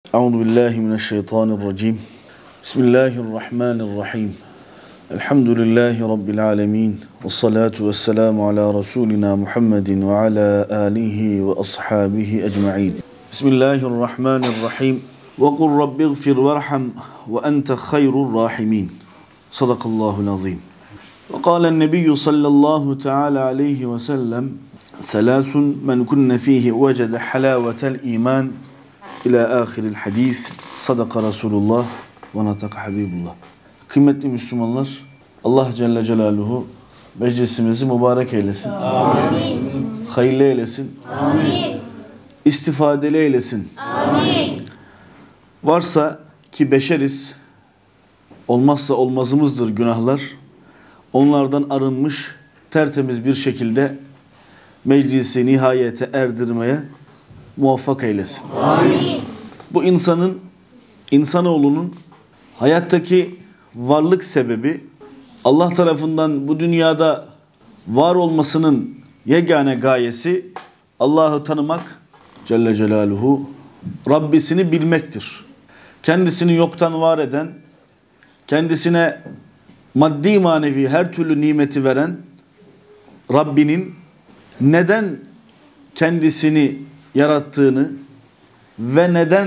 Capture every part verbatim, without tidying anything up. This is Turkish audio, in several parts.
Euzu billahi mineşşeytanirracim. Bismillahirrahmanirrahim. Elhamdülillahi rabbil alamin. Ves salatu vesselamu ala rasulina Muhammedin ve ala alihi ve ashabihi ecmaîn. Bismillahirrahmanirrahim. Ve kul rabbighfir verham ve ente hayrur rahimin. Sadakallahul azim. Ve kâlen nebiyyü sallallahu teâlâ aleyhi ve sellem: Selâsun men kunne fîhi vecede halâvetel iman İlâ âhiril hadîs. Sadaka Resulullah ve nataka Habibullah. Kıymetli Müslümanlar, Allah Celle Celaluhu meclisimizi mübarek eylesin. Amin. Hayırlı eylesin. Amin. İstifadeli eylesin. Amin. Varsa ki beşeriz, olmazsa olmazımızdır günahlar. Onlardan arınmış, tertemiz bir şekilde meclisi nihayete erdirmeye muvaffak eylesin. Amin. Bu insanın, insanoğlunun hayattaki varlık sebebi, Allah tarafından bu dünyada var olmasının yegane gayesi Allah'ı tanımak, Celle Celaluhu, Rabbisini bilmektir. Kendisini yoktan var eden, kendisine maddi manevi her türlü nimeti veren Rabbinin neden kendisini yarattığını ve neden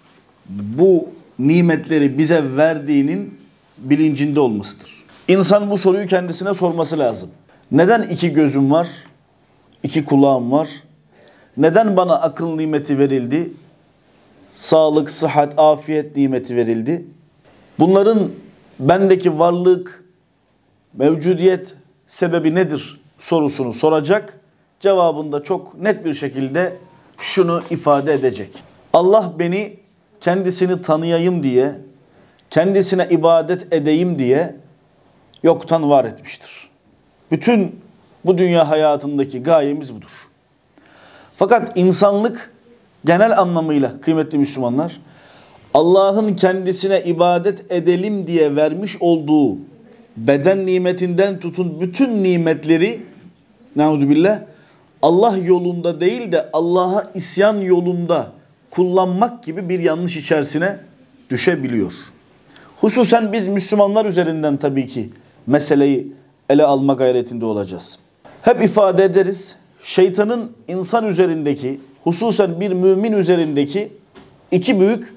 bu nimetleri bize verdiğinin bilincinde olmasıdır. İnsan bu soruyu kendisine sorması lazım. Neden iki gözüm var, iki kulağım var? Neden bana akıl nimeti verildi? Sağlık, sıhhat, afiyet nimeti verildi. Bunların bendeki varlık, mevcudiyet sebebi nedir sorusunu soracak. Cevabında çok net bir şekilde şunu ifade edecek: Allah beni kendisini tanıyayım diye, kendisine ibadet edeyim diye yoktan var etmiştir. Bütün bu dünya hayatındaki gayemiz budur. Fakat insanlık genel anlamıyla, kıymetli Müslümanlar, Allah'ın kendisine ibadet edelim diye vermiş olduğu beden nimetinden tutun bütün nimetleri, ne'uzubillah, Allah yolunda değil de Allah'a isyan yolunda kullanmak gibi bir yanlış içerisine düşebiliyor. Hususen biz Müslümanlar üzerinden tabii ki meseleyi ele alma gayretinde olacağız. Hep ifade ederiz, şeytanın insan üzerindeki, hususen bir mümin üzerindeki iki büyük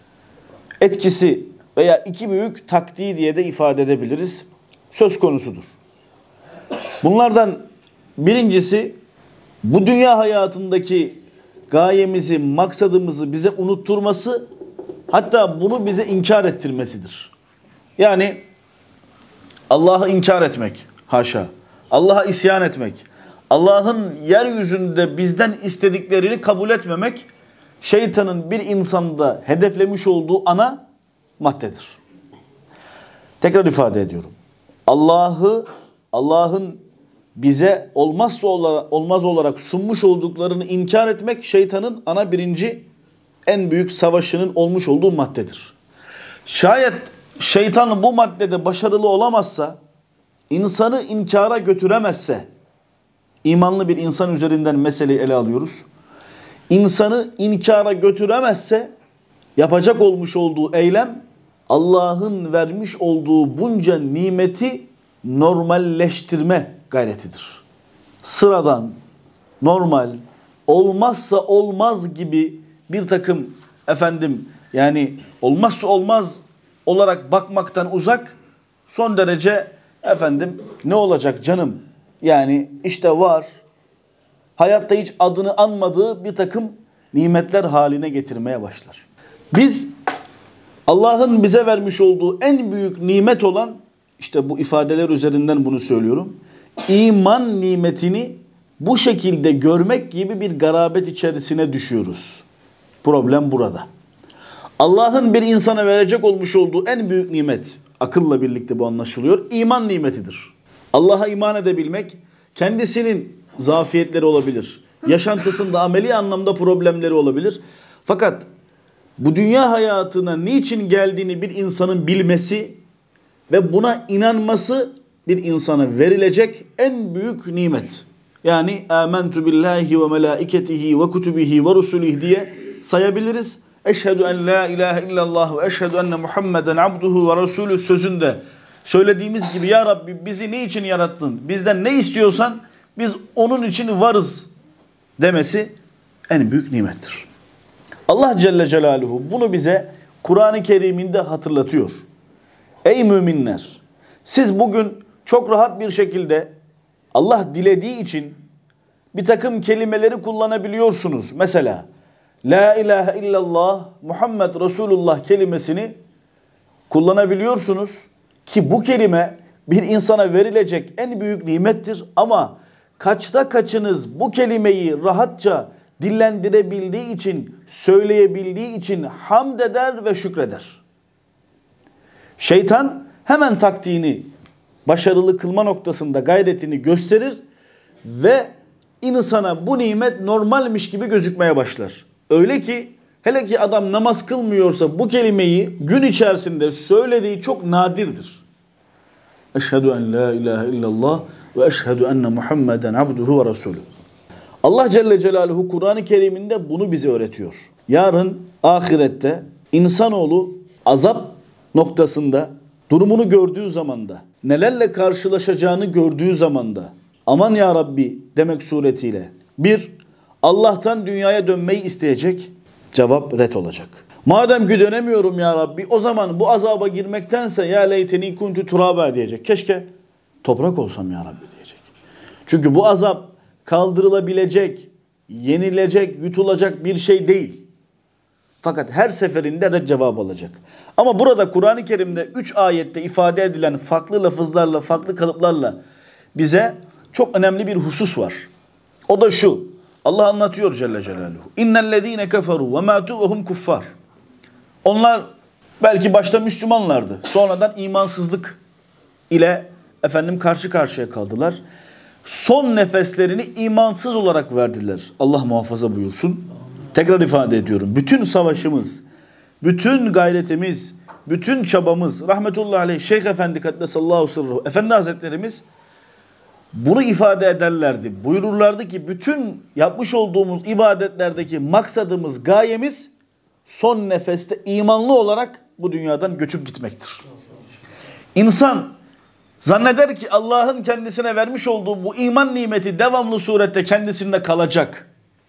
etkisi veya iki büyük taktiği diye de ifade edebiliriz, söz konusudur. Bunlardan birincisi, bu dünya hayatındaki gayemizi, maksadımızı bize unutturması, hatta bunu bize inkar ettirmesidir. Yani Allah'ı inkar etmek, haşa, Allah'a isyan etmek, Allah'ın yeryüzünde bizden istediklerini kabul etmemek, şeytanın bir insanda hedeflemiş olduğu ana maddedir. Tekrar ifade ediyorum. Allah'ı, Allah'ın bize olmazsa olmaz olarak sunmuş olduklarını inkar etmek şeytanın ana birinci en büyük savaşının olmuş olduğu maddedir. Şayet şeytan bu maddede başarılı olamazsa, insanı inkara götüremezse, imanlı bir insan üzerinden meseleyi ele alıyoruz. İnsanı inkara götüremezse yapacak olmuş olduğu eylem Allah'ın vermiş olduğu bunca nimeti normalleştirme gayretidir. Sıradan, normal, olmazsa olmaz gibi bir takım efendim yani olmazsa olmaz olarak bakmaktan uzak, son derece efendim ne olacak canım? Yani işte var, hayatta hiç adını anmadığı bir takım nimetler haline getirmeye başlar. Biz Allah'ın bize vermiş olduğu en büyük nimet olan, işte bu ifadeler üzerinden bunu söylüyorum, İman nimetini bu şekilde görmek gibi bir garabet içerisine düşüyoruz. Problem burada. Allah'ın bir insana verecek olmuş olduğu en büyük nimet, akılla birlikte bu anlaşılıyor, iman nimetidir. Allah'a iman edebilmek, kendisinin zafiyetleri olabilir, yaşantısında ameli anlamda problemleri olabilir. Fakat bu dünya hayatına niçin geldiğini bir insanın bilmesi ve buna inanması bir insana verilecek en büyük nimet. Yani âmentu billahi ve melâiketihi ve kutubihi ve rusulihi diye sayabiliriz. eşhedü en la ilahe illallah ve eşhedü enne Muhammeden abduhu ve resulü sözünde söylediğimiz gibi ya Rabbi bizi ne için yarattın? Bizden ne istiyorsan biz onun için varız demesi en büyük nimettir. Allah Celle Celaluhu bunu bize Kur'an-ı Kerim'inde hatırlatıyor. Ey müminler! Siz bugün çok rahat bir şekilde Allah dilediği için bir takım kelimeleri kullanabiliyorsunuz. Mesela La ilahe illallah Muhammed Resulullah kelimesini kullanabiliyorsunuz ki bu kelime bir insana verilecek en büyük nimettir ama kaçta kaçınız bu kelimeyi rahatça dillendirebildiği için, söyleyebildiği için hamd eder ve şükreder. Şeytan hemen taktiğini başarılı kılma noktasında gayretini gösterir ve insana bu nimet normalmiş gibi gözükmeye başlar. Öyle ki hele ki adam namaz kılmıyorsa bu kelimeyi gün içerisinde söylediği çok nadirdir. Eşhedü en la ilahe illallah ve eşhedü enne Muhammeden abduhu ve resulü. Allah Celle Celaluhu Kur'an-ı Kerim'inde bunu bize öğretiyor. Yarın ahirette insanoğlu azap noktasında durumunu gördüğü zamanda, nelerle karşılaşacağını gördüğü zamanda aman ya Rabbi demek suretiyle bir, Allah'tan dünyaya dönmeyi isteyecek, cevap ret olacak. Madem ki dönemiyorum ya Rabbi o zaman bu azaba girmektense ya leyteni kuntu turaba diyecek. Keşke toprak olsam ya Rabbi diyecek. Çünkü bu azap kaldırılabilecek, yenilecek, yutulacak bir şey değil. Fakat her seferinde red cevap alacak. Ama burada Kur'an-ı Kerim'de üç ayette ifade edilen farklı lafızlarla, farklı kalıplarla bize çok önemli bir husus var. O da şu. Allah anlatıyor Celle Celaluhu. İnnellezîne keferû ve mâtû ve hum kuffâr. Onlar belki başta Müslümanlardı. Sonradan imansızlık ile efendim karşı karşıya kaldılar. Son nefeslerini imansız olarak verdiler. Allah muhafaza buyursun. Tekrar ifade ediyorum. Bütün savaşımız, bütün gayretimiz, bütün çabamız, rahmetullahi aleyh Şeyh Efendi Kaddesallahu sırruhu, Efendi Hazretlerimiz bunu ifade ederlerdi. Buyururlardı ki bütün yapmış olduğumuz ibadetlerdeki maksadımız, gayemiz son nefeste imanlı olarak bu dünyadan göçüp gitmektir. İnsan zanneder ki Allah'ın kendisine vermiş olduğu bu iman nimeti devamlı surette kendisinde kalacak.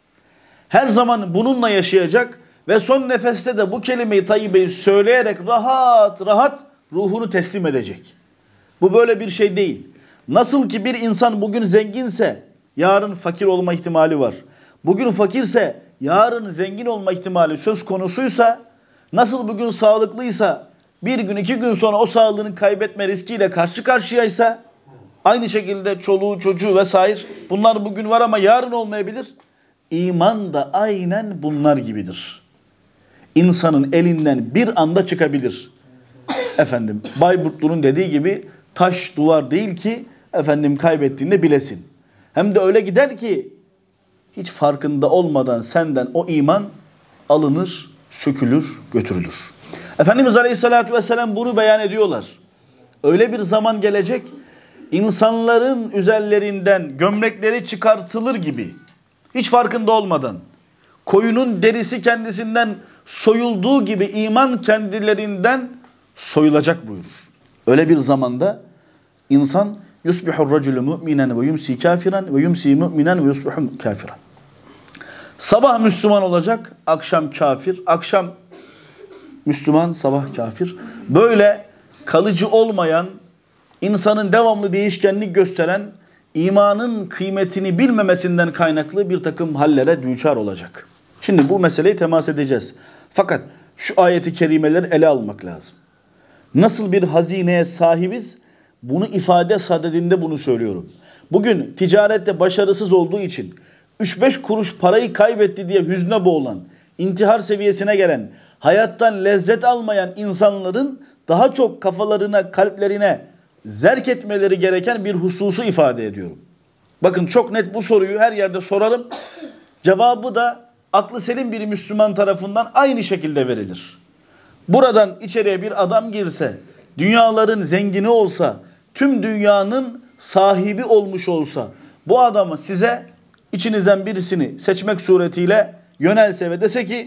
Her zaman bununla yaşayacak ve son nefeste de bu kelime-i tayyibeyi söyleyerek rahat rahat ruhunu teslim edecek. Bu böyle bir şey değil. Nasıl ki bir insan bugün zenginse yarın fakir olma ihtimali var. Bugün fakirse yarın zengin olma ihtimali söz konusuysa, nasıl bugün sağlıklıysa bir gün iki gün sonra o sağlığını kaybetme riskiyle karşı karşıyaysa, aynı şekilde çoluğu çocuğu vesaire bunlar bugün var ama yarın olmayabilir. İman da aynen bunlar gibidir. İnsanın elinden bir anda çıkabilir. Efendim Bayburtlu'nun dediği gibi taş duvar değil ki efendim kaybettiğinde bilesin. Hem de öyle gider ki hiç farkında olmadan senden o iman alınır, sökülür, götürülür. Efendimiz Aleyhisselatü Vesselam bunu beyan ediyorlar. Öyle bir zaman gelecek, insanların üzerlerinden gömlekleri çıkartılır gibi, hiç farkında olmadan, koyunun derisi kendisinden soyulduğu gibi iman kendilerinden soyulacak buyurur. Öyle bir zamanda insan yusbihur raculu mu'minen ve yumsi kafiran ve yumsi mu'minen ve yusbihu kafiran. Sabah Müslüman olacak, akşam kafir, akşam Müslüman, sabah kafir. Böyle kalıcı olmayan, insanın devamlı değişkenlik gösteren, imanın kıymetini bilmemesinden kaynaklı bir takım hallere düçar olacak. Şimdi bu meseleyi temas edeceğiz. Fakat şu ayeti kerimeleri ele almak lazım. Nasıl bir hazineye sahibiz? Bunu ifade sadedinde bunu söylüyorum. Bugün ticarette başarısız olduğu için üç beş kuruş parayı kaybetti diye hüzne boğulan, intihar seviyesine gelen, hayattan lezzet almayan insanların daha çok kafalarına, kalplerine zerk etmeleri gereken bir hususu ifade ediyorum. Bakın çok net bu soruyu her yerde sorarım. Cevabı da aklı selim bir Müslüman tarafından aynı şekilde verilir. Buradan içeriye bir adam girse, dünyaların zengini olsa, tüm dünyanın sahibi olmuş olsa, bu adamı size içinizden birisini seçmek suretiyle yönelse ve dese ki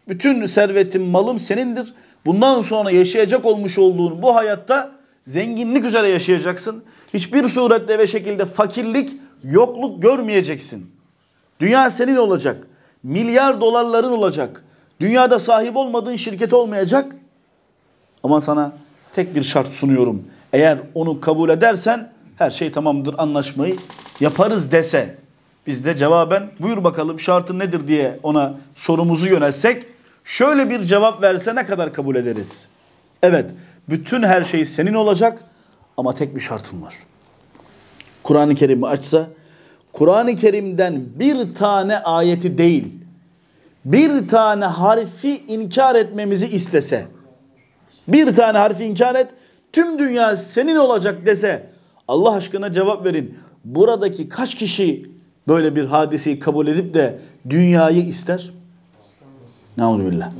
bütün servetim, malım senindir. Bundan sonra yaşayacak olmuş olduğun bu hayatta zenginlik üzere yaşayacaksın. Hiçbir surette ve şekilde fakirlik, yokluk görmeyeceksin. Dünya senin olacak. Milyar dolarların olacak. Dünyada sahip olmadığın şirket olmayacak. Ama sana tek bir şart sunuyorum. Eğer onu kabul edersen her şey tamamdır, anlaşmayı yaparız dese. Biz de cevaben buyur bakalım şartın nedir diye ona sorumuzu yönelsek, şöyle bir cevap verse ne kadar kabul ederiz? Evet, bütün her şey senin olacak ama tek bir şartım var. Kur'an-ı Kerim'i açsa, Kur'an-ı Kerim'den bir tane ayeti değil, bir tane harfi inkar etmemizi istese, bir tane harfi inkar et, tüm dünya senin olacak dese, Allah aşkına cevap verin. Buradaki kaç kişi böyle bir hadiseyi kabul edip de dünyayı ister? Nauzubillah.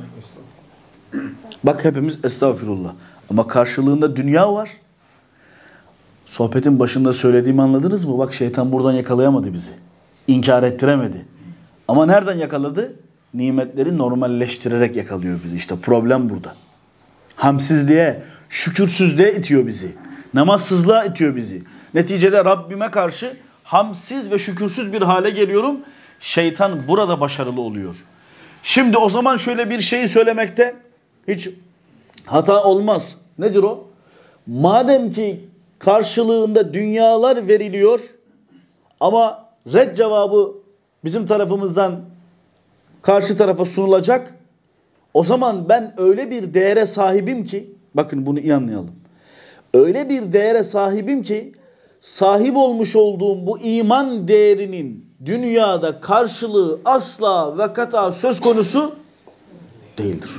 Bak hepimiz estağfirullah. Ama karşılığında dünya var. Sohbetin başında söylediğimi anladınız mı? Bak şeytan buradan yakalayamadı bizi. İnkar ettiremedi. Ama nereden yakaladı? Nimetleri normalleştirerek yakalıyor bizi. İşte problem burada. Hamsizliğe, şükürsüzlüğe itiyor bizi. Namazsızlığa itiyor bizi. Neticede Rabbime karşı hamsiz ve şükürsüz bir hale geliyorum. Şeytan burada başarılı oluyor. Şimdi o zaman şöyle bir şeyi söylemekte hiç hata olmaz. Nedir o? Madem ki karşılığında dünyalar veriliyor ama red cevabı bizim tarafımızdan karşı tarafa sunulacak, o zaman ben öyle bir değere sahibim ki, bakın bunu iyi anlayalım. Öyle bir değere sahibim ki sahip olmuş olduğum bu iman değerinin dünyada karşılığı asla ve kata söz konusu değildir.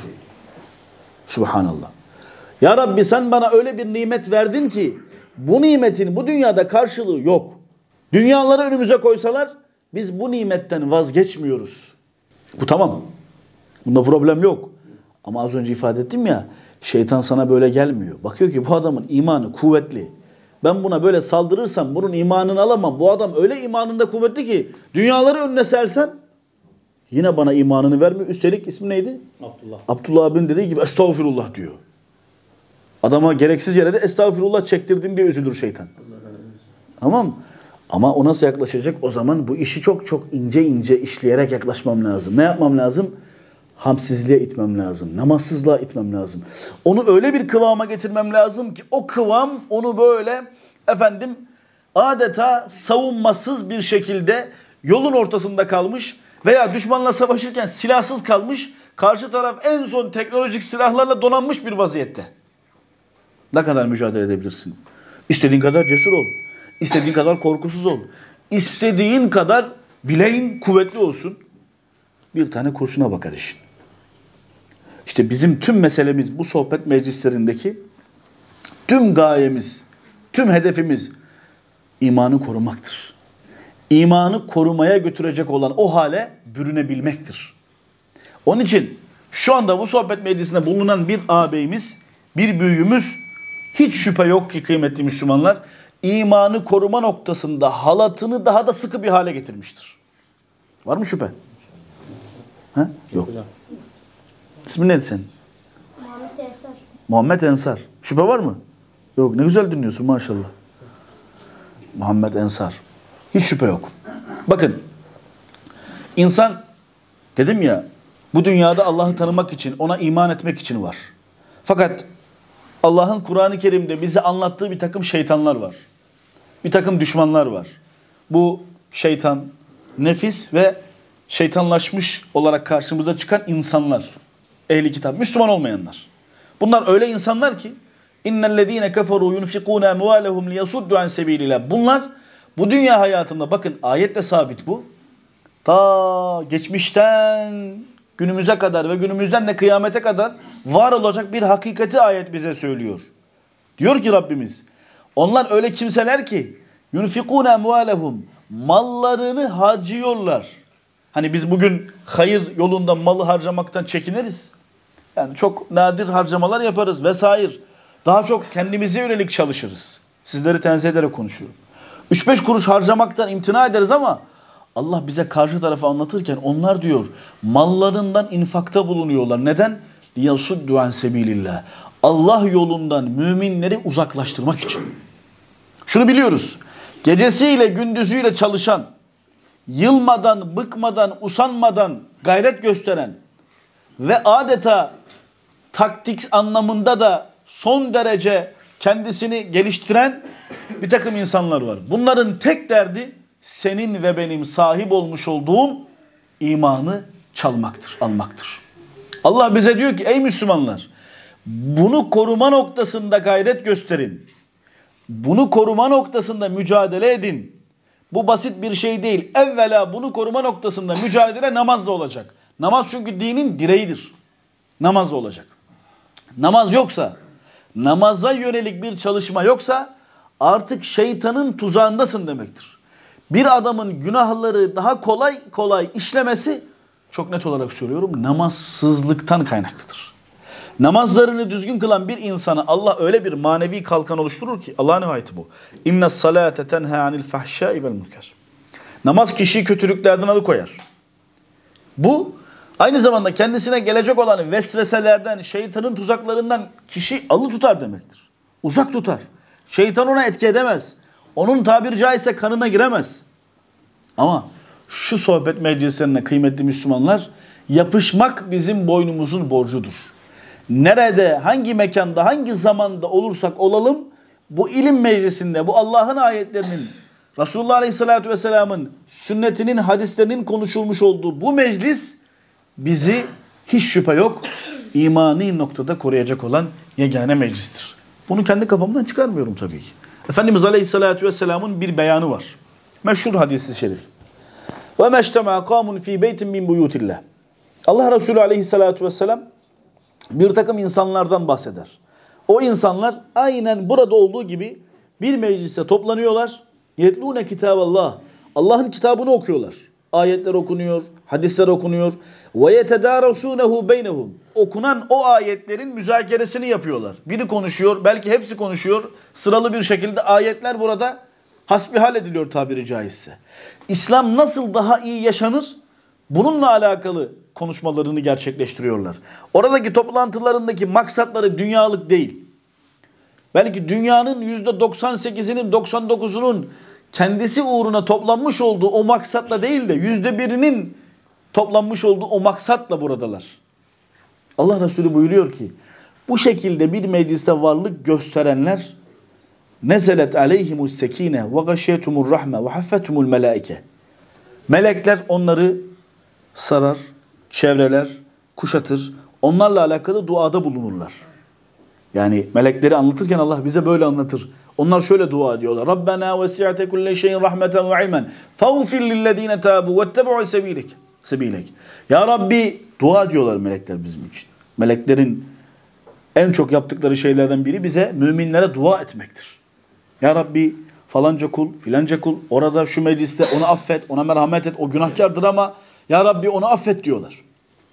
Subhanallah. Ya Rabbi sen bana öyle bir nimet verdin ki bu nimetin bu dünyada karşılığı yok. Dünyaları önümüze koysalar biz bu nimetten vazgeçmiyoruz. Bu tamam. Bunda problem yok. Ama az önce ifade ettim ya, şeytan sana böyle gelmiyor. Bakıyor ki bu adamın imanı kuvvetli. Ben buna böyle saldırırsam bunun imanını alamam. Bu adam öyle imanında kuvvetli ki dünyaları önüne sersem yine bana imanını vermiyor. Üstelik ismi neydi? Abdullah. Abdullah abinin dediği gibi estağfirullah diyor. Adama gereksiz yere de estağfirullah çektirdim diye üzülür şeytan. Tamam. Ama o nasıl yaklaşacak? O zaman bu işi çok çok ince ince işleyerek yaklaşmam lazım. Ne yapmam lazım? Hamsizliğe itmem lazım. Namazsızlığa itmem lazım. Onu öyle bir kıvama getirmem lazım ki o kıvam onu böyle efendim adeta savunmasız bir şekilde yolun ortasında kalmış veya düşmanla savaşırken silahsız kalmış, karşı taraf en son teknolojik silahlarla donanmış bir vaziyette. Ne kadar mücadele edebilirsin? İstediğin kadar cesur ol. İstediğin kadar korkusuz ol. İstediğin kadar bileğin kuvvetli olsun. Bir tane kurşuna bakar işin. İşte bizim tüm meselemiz bu sohbet meclislerindeki tüm gayemiz, tüm hedefimiz imanı korumaktır. İmanı korumaya götürecek olan o hale bürünebilmektir. Onun için şu anda bu sohbet meclisinde bulunan bir ağabeyimiz, bir büyüğümüz hiç şüphe yok ki kıymetli Müslümanlar, imanı koruma noktasında halatını daha da sıkı bir hale getirmiştir. Var mı şüphe? Ha? Yok. İsmin neydi senin? Muhammed Ensar. Muhammed Ensar. Şüphe var mı? Yok. Ne güzel dinliyorsun maşallah. Muhammed Ensar. Hiç şüphe yok. Bakın. İnsan dedim ya bu dünyada Allah'ı tanımak için, ona iman etmek için var. Fakat Allah'ın Kur'an-ı Kerim'de bize anlattığı bir takım şeytanlar var. Bir takım düşmanlar var. Bu şeytan, nefis ve şeytanlaşmış olarak karşımıza çıkan insanlar. Ehli kitap, Müslüman olmayanlar. Bunlar öyle insanlar ki innellezîne keferû yunfikûne emvâlehum liyasuddu an sebîlillah. Bunlar bu dünya hayatında, bakın ayetle sabit bu. Ta geçmişten günümüze kadar ve günümüzden de kıyamete kadar var olacak bir hakikati ayet bize söylüyor. Diyor ki Rabbimiz, onlar öyle kimseler ki yunfikûne emvâlehum, mallarını harcıyorlar. Hani biz bugün hayır yolunda malı harcamaktan çekiniriz. Yani çok nadir harcamalar yaparız vesaire. Daha çok kendimize yönelik çalışırız. Sizleri tenzih ederek konuşuyorum. üç beş kuruş harcamaktan imtina ederiz ama Allah bize karşı tarafı anlatırken onlar diyor mallarından infakta bulunuyorlar. Neden? لِيَصُدُّ عَنْ سَب۪يلِ اللّٰهِ Allah yolundan müminleri uzaklaştırmak için. Şunu biliyoruz. Gecesiyle gündüzüyle çalışan, yılmadan, bıkmadan, usanmadan gayret gösteren ve adeta taktik anlamında da son derece kendisini geliştiren bir takım insanlar var. Bunların tek derdi senin ve benim sahip olmuş olduğum imanı çalmaktır, almaktır. Allah bize diyor ki ey Müslümanlar, bunu koruma noktasında gayret gösterin. Bunu koruma noktasında mücadele edin. Bu basit bir şey değil. Evvela bunu koruma noktasında mücadele namazla olacak. Namaz çünkü dinin direğidir. Namazla olacak. Namaz yoksa, namaza yönelik bir çalışma yoksa artık şeytanın tuzağındasın demektir. Bir adamın günahları daha kolay kolay işlemesi, çok net olarak söylüyorum, namazsızlıktan kaynaklıdır. Namazlarını düzgün kılan bir insana Allah öyle bir manevi kalkan oluşturur ki, Allah'ın ayeti bu. İnne salate tenha anil fahşai vel münker. Namaz kişiyi kötülüklerden alıkoyar. Bu aynı zamanda kendisine gelecek olan vesveselerden, şeytanın tuzaklarından kişi alı tutar demektir. Uzak tutar. Şeytan ona etki edemez. Onun tabiri caizse kanına giremez. Ama şu sohbet meclislerine kıymetli Müslümanlar, yapışmak bizim boynumuzun borcudur. Nerede, hangi mekanda, hangi zamanda olursak olalım, bu ilim meclisinde, bu Allah'ın ayetlerinin, Resulullah Aleyhisselatü Vesselam'ın sünnetinin, hadislerinin konuşulmuş olduğu bu meclis bizi hiç şüphe yok imani noktada koruyacak olan yegane meclistir. Bunu kendi kafamdan çıkarmıyorum tabii ki. Efendimiz Aleyhisselatü Vesselam'ın bir beyanı var. Meşhur hadis-i şerif. Ve meştema kamun fi beytin min buyutillah. Allah Resulü Aleyhisselatü Vesselam bir takım insanlardan bahseder. O insanlar aynen burada olduğu gibi bir meclise toplanıyorlar. Yetlûne kitaballah. Allah'ın kitabını okuyorlar. Ayetler okunuyor, hadisler okunuyor. Ve yetedâresûnehu beynehum. Okunan o ayetlerin müzakeresini yapıyorlar. Biri konuşuyor, belki hepsi konuşuyor. Sıralı bir şekilde ayetler burada hasbihal ediliyor tabiri caizse. İslam nasıl daha iyi yaşanır? Bununla alakalı konuşmalarını gerçekleştiriyorlar. Oradaki toplantılarındaki maksatları dünyalık değil. Belki dünyanın yüzde doksan sekizinin, doksan dokuzunun kendisi uğruna toplanmış olduğu o maksatla değil de yüzde birinin toplanmış olduğu o maksatla buradalar. Allah Resulü buyuruyor ki bu şekilde bir mecliste varlık gösterenler nezelet aleyhimus sekine ve gashiyetumur rahme ve haffetumul melaike. Melekler onları sarar, çevreler, kuşatır. Onlarla alakalı duada bulunurlar. Yani melekleri anlatırken Allah bize böyle anlatır. Onlar şöyle dua ediyorlar. Rabbena vesi'te kulle şeyin rahmeten ve ilmen. Fağfir lillezine tabu vettebu'u sebilek. Sebilek. Ya Rabbi, dua ediyorlar melekler bizim için. Meleklerin en çok yaptıkları şeylerden biri bize, müminlere dua etmektir. Ya Rabbi, falanca kul, filanca kul, orada şu mecliste onu affet, ona merhamet et, o günahkardır ama Ya Rabbi onu affet diyorlar.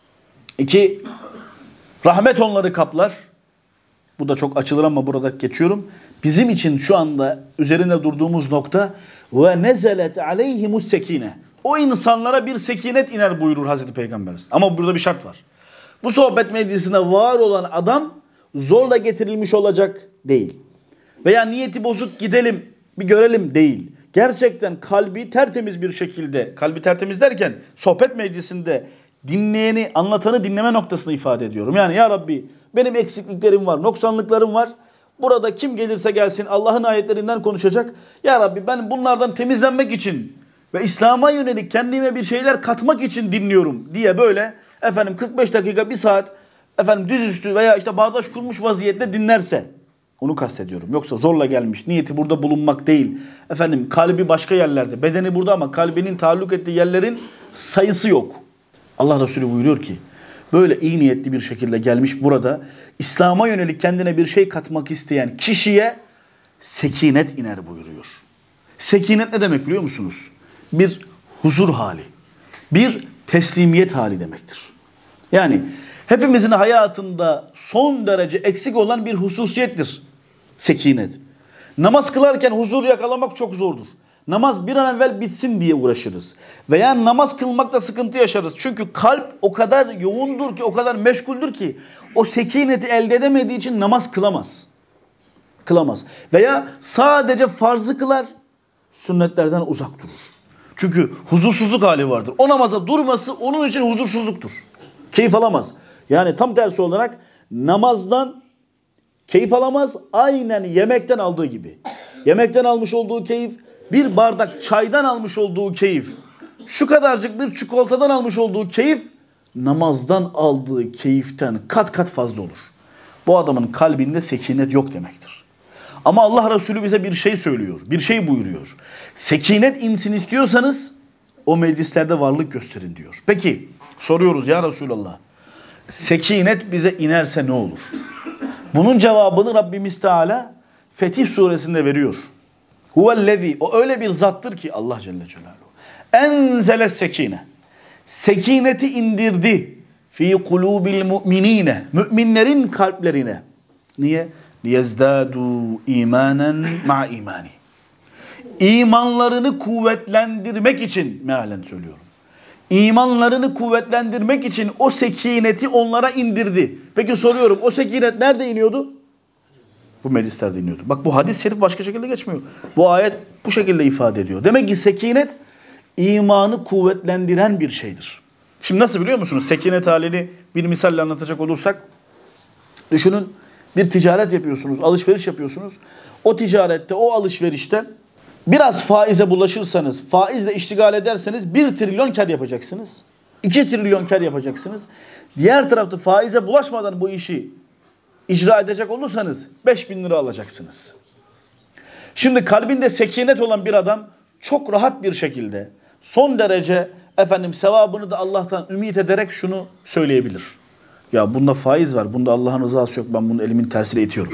İki, rahmet onları kaplar. Bu da çok açılır ama burada geçiyorum. Bizim için şu anda üzerinde durduğumuz nokta ve nezelet aleyhimus sekine. O insanlara bir sekinet iner buyurur Hazreti Peygamberimiz. Ama burada bir şart var. Bu sohbet meclisinde var olan adam zorla getirilmiş olacak değil. Veya niyeti bozuk gidelim bir görelim değil. Gerçekten kalbi tertemiz bir şekilde, kalbi tertemiz derken sohbet meclisinde dinleyeni, anlatanı dinleme noktasını ifade ediyorum. Yani ya Rabbi benim eksikliklerim var, noksanlıklarım var. Burada kim gelirse gelsin Allah'ın ayetlerinden konuşacak. Ya Rabbi ben bunlardan temizlenmek için ve İslam'a yönelik kendime bir şeyler katmak için dinliyorum diye böyle efendim kırk beş dakika, bir saat efendim dizüstü veya işte bağdaş kurmuş vaziyette dinlerse onu kastediyorum. Yoksa zorla gelmiş, niyeti burada bulunmak değil. Efendim kalbi başka yerlerde, bedeni burada ama kalbinin taalluk ettiği yerlerin sayısı yok. Allah Resulü buyuruyor ki böyle iyi niyetli bir şekilde gelmiş burada İslam'a yönelik kendine bir şey katmak isteyen kişiye sekinet iner buyuruyor. Sekinet ne demek biliyor musunuz? Bir huzur hali, bir teslimiyet hali demektir. Yani hepimizin hayatında son derece eksik olan bir hususiyettir sekinet. Namaz kılarken huzur yakalamak çok zordur. namaz bir an evvel bitsin diye uğraşırız. Veya namaz kılmakta sıkıntı yaşarız. Çünkü kalp o kadar yoğundur ki, o kadar meşguldür ki o sekineti elde edemediği için namaz kılamaz. Kılamaz. Veya sadece farzı kılar, sünnetlerden uzak durur. Çünkü huzursuzluk hali vardır. O namaza durması onun için huzursuzluktur. Keyif alamaz. Yani tam tersi olarak namazdan keyif alamaz, aynen yemekten aldığı gibi. Yemekten almış olduğu keyif, bir bardak çaydan almış olduğu keyif, şu kadarcık bir çikolatadan almış olduğu keyif, namazdan aldığı keyiften kat kat fazla olur. Bu adamın kalbinde sekinet yok demektir. Ama Allah Resulü bize bir şey söylüyor, bir şey buyuruyor. Sekinet insin istiyorsanız o meclislerde varlık gösterin diyor. Peki soruyoruz ya Resulallah, sekinet bize inerse ne olur? Bunun cevabını Rabbimiz Teala Fetih suresinde veriyor. Huvellezî, o öyle bir zattır ki Allah Celle Celaluhu. Enzele sekine. Sekineti indirdi. Fî kulûbil mu'minîne. Müminlerin kalplerine. Niye? Liyezdâdû îmânen ma'a imâni. İmanlarını kuvvetlendirmek için, mealen söylüyorum. İmanlarını kuvvetlendirmek için o sekineti onlara indirdi. Peki soruyorum, o sekinet nerede iniyordu? Bu meclislerde iniyordu. Bak bu hadis-i şerif başka şekilde geçmiyor. Bu ayet bu şekilde ifade ediyor. Demek ki sekinet imanı kuvvetlendiren bir şeydir. Şimdi nasıl biliyor musunuz? Sekinet halini bir misalle anlatacak olursak, düşünün bir ticaret yapıyorsunuz, alışveriş yapıyorsunuz. O ticarette, o alışverişte biraz faize bulaşırsanız, faizle iştigal ederseniz bir trilyon kar yapacaksınız. iki trilyon kar yapacaksınız. Diğer tarafta faize bulaşmadan bu işi icra edecek olursanız beş bin lira alacaksınız. Şimdi kalbinde sekinet olan bir adam çok rahat bir şekilde son derece efendim sevabını da Allah'tan ümit ederek şunu söyleyebilir. Ya bunda faiz var, bunda Allah'ın rızası yok, ben bunu elimin tersiyle itiyorum.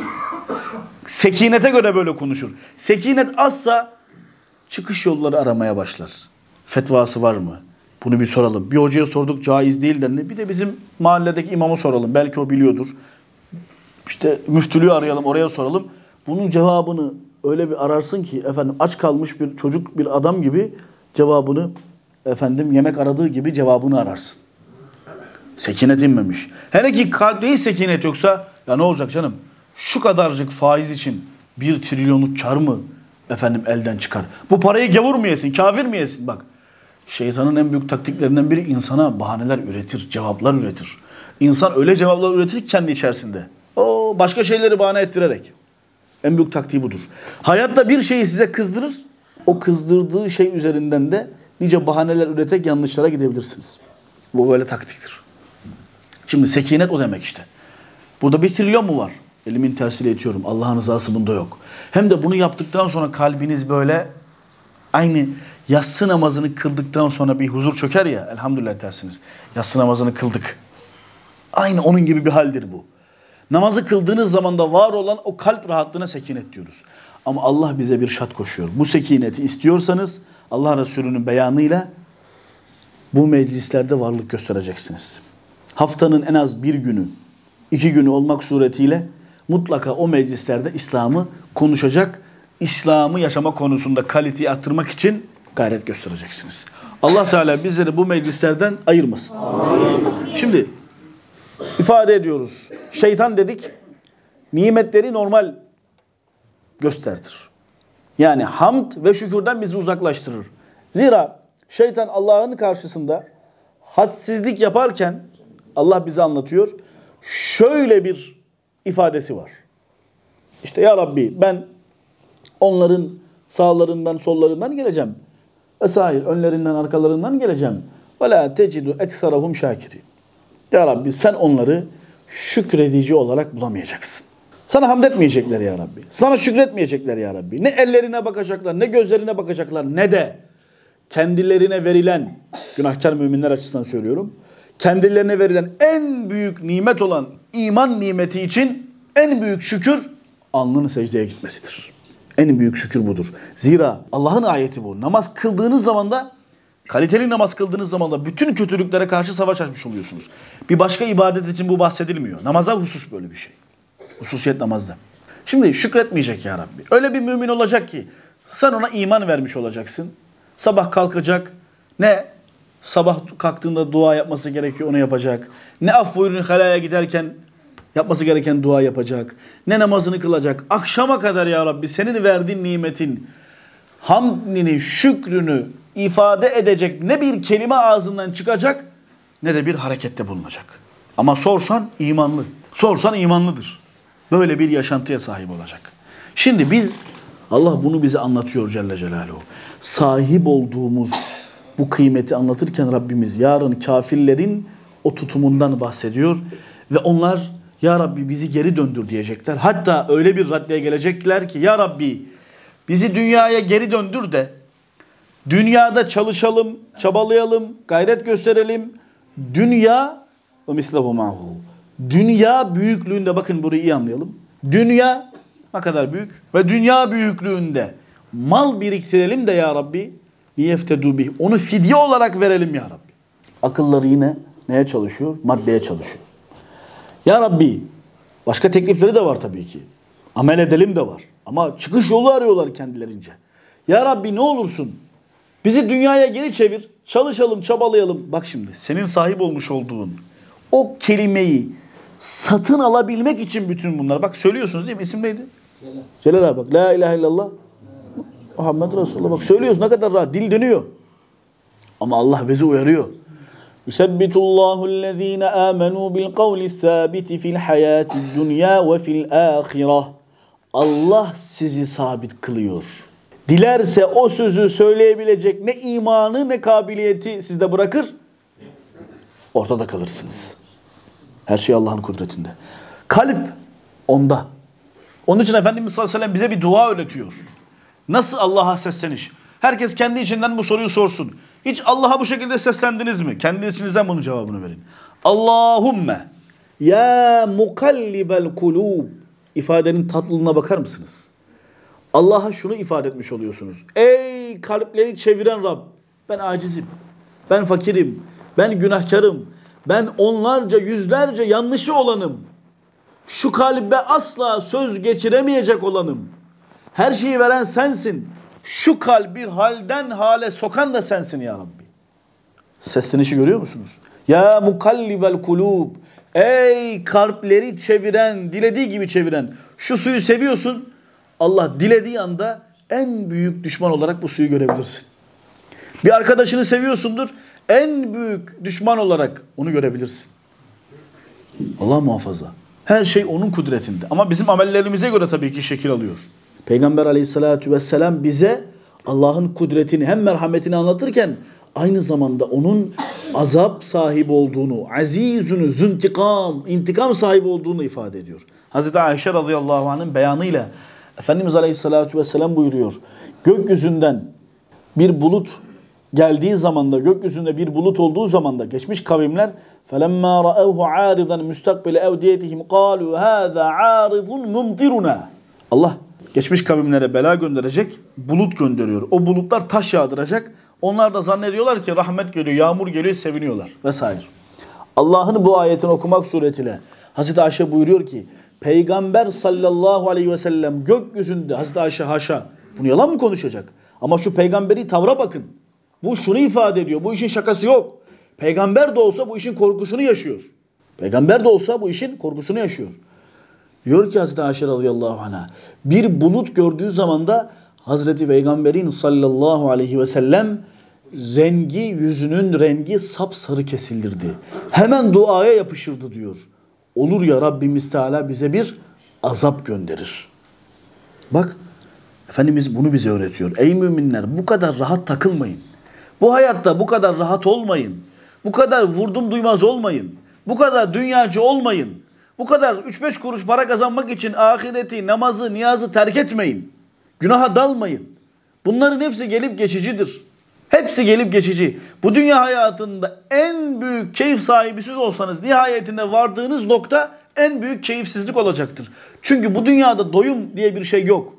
Sekinete göre böyle konuşur. Sekinet azsa çıkış yolları aramaya başlar. Fetvası var mı? Bunu bir soralım. Bir hocaya sorduk, caiz değil dendi. Bir de bizim mahalledeki imamı soralım. Belki o biliyordur. İşte müftülüğü arayalım, oraya soralım. Bunun cevabını öyle bir ararsın ki efendim aç kalmış bir çocuk, bir adam gibi cevabını, efendim yemek aradığı gibi cevabını ararsın. Sekinet inmemiş. Hele ki kalpte hiç sekinet yoksa ya ne olacak canım? Şu kadarcık faiz için bir trilyonluk kar mı efendim elden çıkar? Bu parayı gavur mu yesin, kafir mi yesin? Bak, şeytanın en büyük taktiklerinden biri insana bahaneler üretir, cevaplar üretir. İnsan öyle cevaplar üretir ki kendi içerisinde. O başka şeyleri bahane ettirerek. En büyük taktiği budur. Hayatta bir şeyi size kızdırır. O kızdırdığı şey üzerinden de nice bahaneler üreterek yanlışlara gidebilirsiniz. Bu böyle taktiktir. Şimdi sekinet o demek işte. Burada bir trilyon mu var? Elimin tersiyle itiyorum. Allah'ın rızası bunda yok. Hem de bunu yaptıktan sonra kalbiniz böyle aynı yatsı namazını kıldıktan sonra bir huzur çöker ya. Elhamdülillah dersiniz. Yatsı namazını kıldık. Aynı onun gibi bir haldir bu. Namazı kıldığınız zaman da var olan o kalp rahatlığına sekinet diyoruz. Ama Allah bize bir şart koşuyor. Bu sekineti istiyorsanız Allah Resulü'nün beyanıyla bu meclislerde varlık göstereceksiniz. Haftanın en az bir günü, iki günü olmak suretiyle mutlaka o meclislerde İslam'ı konuşacak, İslam'ı yaşama konusunda kaliteyi arttırmak için gayret göstereceksiniz. Allah Teala bizleri bu meclislerden ayırmasın. Amin. Şimdi ifade ediyoruz. Şeytan dedik, nimetleri normal gösterdir. Yani hamd ve şükürden bizi uzaklaştırır. Zira şeytan Allah'ın karşısında hadsizlik yaparken Allah bize anlatıyor. Şöyle bir ifadesi var. İşte ya Rabbi ben onların sağlarından sollarından geleceğim. Vesaire önlerinden arkalarından geleceğim. Ve la tecidu ekserahum şakirin. Ya Rabbi sen onları şükredici olarak bulamayacaksın. Sana hamd etmeyecekler ya Rabbi. Sana şükretmeyecekler ya Rabbi. Ne ellerine bakacaklar, ne gözlerine bakacaklar, ne de kendilerine verilen, günahkar müminler açısından söylüyorum, kendilerine verilen en büyük nimet olan iman nimeti için en büyük şükür alnının secdeye gitmesidir. En büyük şükür budur. Zira Allah'ın ayeti bu. Namaz kıldığınız zaman da, kaliteli namaz kıldığınız zaman da bütün kötülüklere karşı savaş açmış oluyorsunuz. Bir başka ibadet için bu bahsedilmiyor. Namaza husus böyle bir şey. Hususiyet namazda. Şimdi şükretmeyecek ya Rabbi. Öyle bir mümin olacak ki Sen ona iman vermiş olacaksın. Sabah kalkacak. Ne? Sabah kalktığında dua yapması gerekiyor, onu yapacak. Ne af buyurun halaya giderken yapması gereken dua yapacak. Ne namazını kılacak. Akşama kadar ya Rabbi senin verdiğin nimetin hamdini, şükrünü ifade edecek ne bir kelime ağzından çıkacak ne de bir harekette bulunacak. Ama sorsan imanlı. Sorsan imanlıdır. Böyle bir yaşantıya sahip olacak. Şimdi biz, Allah bunu bize anlatıyor Celle Celaluhu. Sahip olduğumuz bu kıymeti anlatırken Rabbimiz yarın kafirlerin o tutumundan bahsediyor. Ve onlar ya Rabbi bizi geri döndür diyecekler. Hatta öyle bir raddeye gelecekler ki ya Rabbi bizi dünyaya geri döndür de dünyada çalışalım, çabalayalım, gayret gösterelim. Dünya ve mislehu ma'hu. Dünya büyüklüğünde, bakın burayı iyi anlayalım. Dünya ne kadar büyük ve dünya büyüklüğünde mal biriktirelim de ya Rabbi niyeftedû bih. Onu fidye olarak verelim ya Rabbi. Akılları yine neye çalışıyor? Maddeye çalışıyor. Ya Rabbi, başka teklifleri de var tabii ki. Amel edelim de var. Ama çıkış yolu arıyorlar kendilerince. Ya Rabbi ne olursun bizi dünyaya geri çevir. Çalışalım, çabalayalım. Bak şimdi senin sahip olmuş olduğun o kelimeyi satın alabilmek için bütün bunlar. Bak söylüyorsunuz değil mi? İsim neydi? Celal. Celal abi bak. La ilahe illallah. Muhammed Resulullah. Bak söylüyorsun ne kadar rahat. Dil dönüyor. Ama Allah bizi uyarıyor. Yusebbitullahu allazine amenu bil kavli sabiti fil hayati dunya ve fil ahireh. Allah sizi sabit kılıyor. Dilerse o sözü söyleyebilecek ne imanı ne kabiliyeti sizde bırakır. Ortada kalırsınız. Her şey Allah'ın kudretinde. Kalp onda. Onun için Efendimiz sallallahu aleyhi ve sellem bize bir dua öğretiyor. Nasıl Allah'a sesleniş? Herkes kendi içinden bu soruyu sorsun. Hiç Allah'a bu şekilde seslendiniz mi? Kendi içinizden bunun cevabını verin. Allahümme ya mukallibel kulub ifadenin tatlılığına bakar mısınız? Allah'a şunu ifade etmiş oluyorsunuz. Ey kalpleri çeviren Rab, ben acizim, ben fakirim, ben günahkarım, ben onlarca yüzlerce yanlışı olanım. Şu kalbe asla söz geçiremeyecek olanım. Her şeyi veren sensin. Şu kalbi halden hale sokan da sensin ya Rabbi. Seslenişi görüyor musunuz? Ya mukallibel kulub. Ey kalpleri çeviren, dilediği gibi çeviren. Şu suyu seviyorsun. Allah dilediği anda en büyük düşman olarak bu suyu görebilirsin. Bir arkadaşını seviyorsundur. En büyük düşman olarak onu görebilirsin. Allah muhafaza. Her şey onun kudretinde. Ama bizim amellerimize göre tabii ki şekil alıyor. Peygamber aleyhissalatü vesselam bize Allah'ın kudretini hem merhametini anlatırken aynı zamanda onun azap sahibi olduğunu, azizun züntikam, intikam sahibi olduğunu ifade ediyor. Hazreti Ayşe radıyallahu anh'ın beyanıyla Efendimiz aleyhissalatü vesselam buyuruyor. Gökyüzünden bir bulut geldiği zamanda, gökyüzünde bir bulut olduğu zamanda geçmiş kavimler فَلَمَّا رَأَوْهُ عَارِضًا مُسْتَقْبِلَ اَوْدِيَتِهِمْ قَالُوا هَذَا عَارِضٌ مُمْطِرُنَا. Allah geçmiş kavimlere bela gönderecek, bulut gönderiyor. O bulutlar taş yağdıracak. Onlar da zannediyorlar ki rahmet geliyor, yağmur geliyor, seviniyorlar vesaire. Allah'ın bu ayetini okumak suretiyle Hazreti Ayşe buyuruyor ki Peygamber sallallahu aleyhi ve sellem gökyüzünde, Hazreti Ayşe haşa, bunu yalan mı konuşacak? Ama şu peygamberi tavra bakın. Bu şunu ifade ediyor. Bu işin şakası yok. Peygamber de olsa bu işin korkusunu yaşıyor. Peygamber de olsa bu işin korkusunu yaşıyor. Diyor ki Hazreti Ayşe radıyallahu anh'a bir bulut gördüğü zaman da Hazreti Peygamber'in sallallahu aleyhi ve sellem rengi, yüzünün rengi sapsarı kesildirdi. Hemen duaya yapışırdı diyor. Olur ya Rabbimiz Teala bize bir azap gönderir. Bak Efendimiz bunu bize öğretiyor. Ey müminler bu kadar rahat takılmayın. Bu hayatta bu kadar rahat olmayın. Bu kadar vurdum duymaz olmayın. Bu kadar dünyacı olmayın. Bu kadar üç beş kuruş para kazanmak için ahireti, namazı, niyazı terk etmeyin. Günaha dalmayın. Bunların hepsi gelip geçicidir. Hepsi gelip geçici. Bu dünya hayatında en büyük keyif sahibi siz olsanız nihayetinde vardığınız nokta en büyük keyifsizlik olacaktır. Çünkü bu dünyada doyum diye bir şey yok.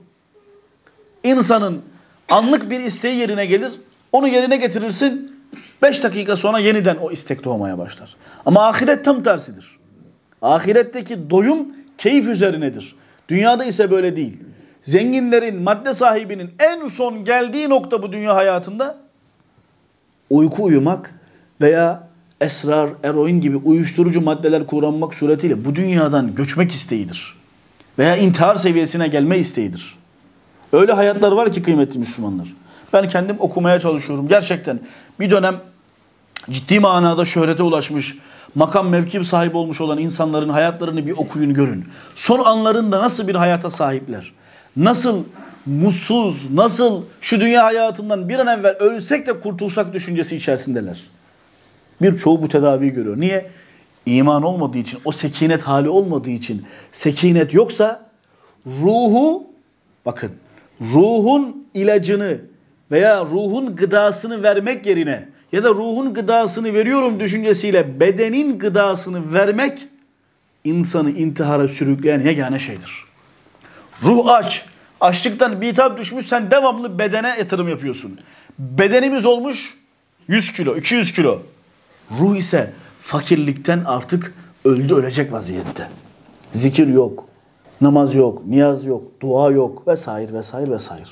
İnsanın anlık bir isteği yerine gelir. Onu yerine getirirsin. beş dakika sonra yeniden o istek doğmaya başlar. Ama ahiret tam tersidir. Ahiretteki doyum keyif üzerinedir. Dünyada ise böyle değil. zenginlerin, madde sahibinin en son geldiği nokta bu dünya hayatında uyku uyumak veya esrar, eroin gibi uyuşturucu maddeler kullanmak suretiyle bu dünyadan göçmek isteğidir. Veya intihar seviyesine gelme isteğidir. Öyle hayatlar var ki kıymetli Müslümanlar. Ben kendim okumaya çalışıyorum. Gerçekten bir dönem ciddi manada şöhrete ulaşmış, makam mevki sahibi olmuş olan insanların hayatlarını bir okuyun görün. Son anlarında nasıl bir hayata sahipler? Nasıl mutsuz, nasıl şu dünya hayatından bir an evvel ölsek de kurtulsak düşüncesi içerisindeler. Birçoğu bu tedaviyi görüyor. Niye? İman olmadığı için, o sekinet hali olmadığı için. Sekinet yoksa ruhu, bakın, ruhun ilacını veya ruhun gıdasını vermek yerine ya da ruhun gıdasını veriyorum düşüncesiyle bedenin gıdasını vermek insanı intihara sürükleyen yegane şeydir. Ruh aç. Açlıktan bitap düşmüş, sen devamlı bedene yatırım yapıyorsun. Bedenimiz olmuş yüz kilo, iki yüz kilo. Ruh ise fakirlikten artık öldü, ölecek vaziyette. Zikir yok, namaz yok, niyaz yok, dua yok vesaire vesaire vesaire.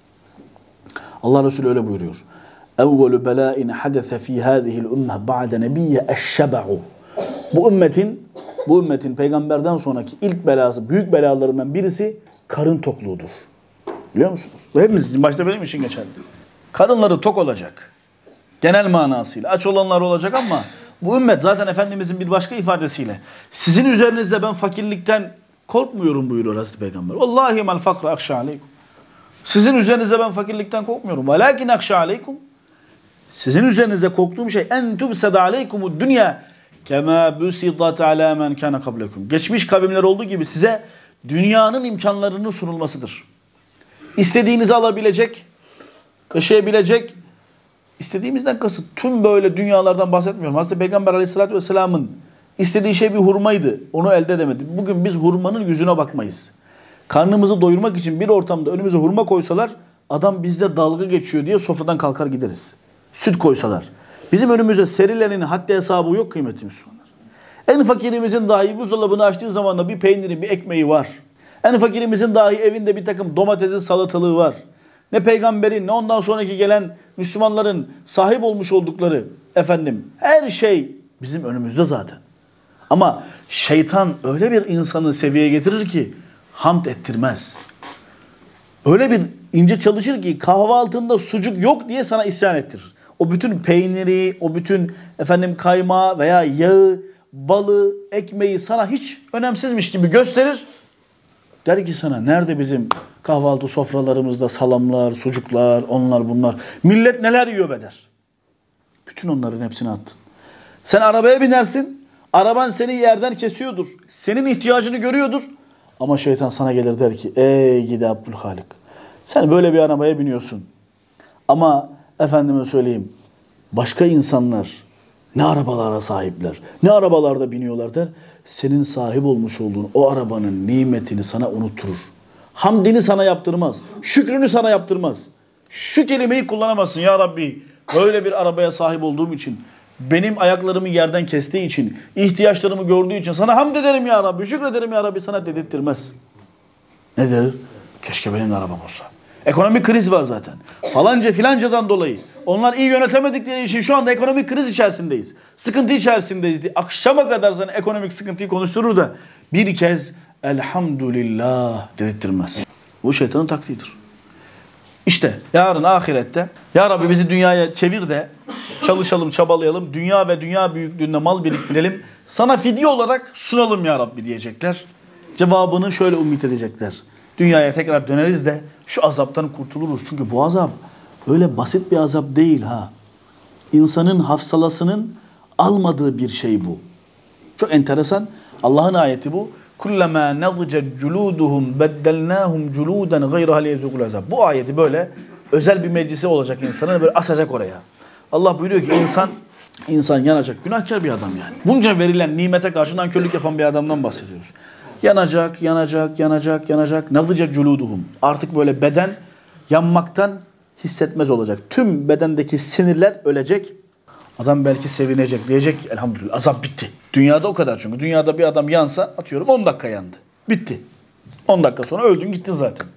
Allah Resulü öyle buyuruyor. Evvelu belâin hadese fî hâzihil ümmeh ba'de nebiyye eşşeba'u. Bu ümmetin, bu ümmetin peygamberden sonraki ilk belası, büyük belalarından birisi karın tokluğudur. Biliyor musunuz? Bu hepimiz için, başta benim için geçerli. Karınları tok olacak. Genel manasıyla. Aç olanlar olacak ama bu ümmet zaten Efendimizin bir başka ifadesiyle sizin üzerinizde ben fakirlikten korkmuyorum buyuruyor Hazreti Peygamber. Vallahi mel fakra akşa aleykum. Sizin üzerinizde ben fakirlikten korkmuyorum. Velakin akşa aleykum. Sizin üzerinizde korktuğum şey en tubseda aleykumud dünya kema busidat ala men kana qablakum. Geçmiş kavimler olduğu gibi size dünyanın imkanlarının sunulmasıdır. İstediğinizi alabilecek, yaşayabilecek, istediğimizden kasıt tüm böyle dünyalardan bahsetmiyorum. Hazreti Peygamber Aleyhisselatü Vesselam'ın istediği şey bir hurmaydı. Onu elde edemedi. Bugün biz hurmanın yüzüne bakmayız. Karnımızı doyurmak için bir ortamda önümüze hurma koysalar adam bizde dalga geçiyor diye sofradan kalkar gideriz. Süt koysalar. Bizim önümüze serilenin haddi hesabı yok kıymetli Müslümanlar. En fakirimizin dahi buzdolabını açtığı zaman da bir peynirin, bir ekmeği var. En fakirimizin dahi evinde bir takım domatesi, salatalığı var. Ne peygamberin ne ondan sonraki gelen Müslümanların sahip olmuş oldukları efendim her şey bizim önümüzde zaten. Ama şeytan öyle bir insanı seviyeye getirir ki hamd ettirmez. Öyle bir ince çalışır ki kahvaltında sucuk yok diye sana isyan ettirir. O bütün peyniri, o bütün efendim kaymağı veya yağı, balı, ekmeği sana hiç önemsizmiş gibi gösterir. Der ki sana nerede bizim kahvaltı sofralarımızda salamlar, sucuklar, onlar bunlar. Millet neler yiyor be der. Bütün onların hepsini attın. Sen arabaya binersin. Araban seni yerden kesiyordur. Senin ihtiyacını görüyordur. Ama şeytan sana gelir der ki ey gidi Abdülhalik. Sen böyle bir arabaya biniyorsun. Ama efendime söyleyeyim başka insanlar ne arabalara sahipler, ne arabalarda biniyorlar der. Senin sahip olmuş olduğun o arabanın nimetini sana unutturur. Hamdini sana yaptırmaz. Şükrünü sana yaptırmaz. Şu kelimeyi kullanamazsın ya Rabbi. Böyle bir arabaya sahip olduğum için, benim ayaklarımı yerden kestiği için, ihtiyaçlarımı gördüğü için sana hamd ederim ya Rabbi, şükrederim ya Rabbi sana dedirttirmez. Ne der? Keşke benim de arabam olsa. Ekonomik kriz var zaten. Falanca filancadan dolayı. Onlar iyi yönetemedikleri için şu anda ekonomik kriz içerisindeyiz. Sıkıntı içerisindeyiz diye. Akşama kadar sana ekonomik sıkıntıyı konuşturur da bir kez elhamdülillah dedirttirmez. Bu şeytanın taktiğidir. İşte yarın ahirette ya Rabbi bizi dünyaya çevir de çalışalım, çabalayalım. Dünya ve dünya büyüklüğünde mal biriktirelim. Sana fidye olarak sunalım ya Rabbi diyecekler. Cevabını şöyle ümit edecekler. Dünyaya tekrar döneriz de şu azaptan kurtuluruz. Çünkü bu azap öyle basit bir azap değil ha. İnsanın hafsalasının almadığı bir şey bu. Çok enteresan. Allah'ın ayeti bu. Kullama nadjet culuduhum beddelnahum culudan gayraha liyezukul azab. Bu ayeti böyle özel bir meclisi olacak insanın böyle asacak oraya. Allah buyuruyor ki insan insan yanacak. Günahkar bir adam yani. Bunca verilen nimete karşı nankörlük yapan bir adamdan bahsediyoruz. Yanacak, yanacak, yanacak, yanacak. Nadjet culuduhum. Artık böyle beden yanmaktan hissetmez olacak. Tüm bedendeki sinirler ölecek. Adam belki sevinecek. Diyecek ki elhamdülillah azap bitti. Dünyada o kadar çünkü. Dünyada bir adam yansa atıyorum on dakika yandı. Bitti. on dakika sonra öldün gittin zaten.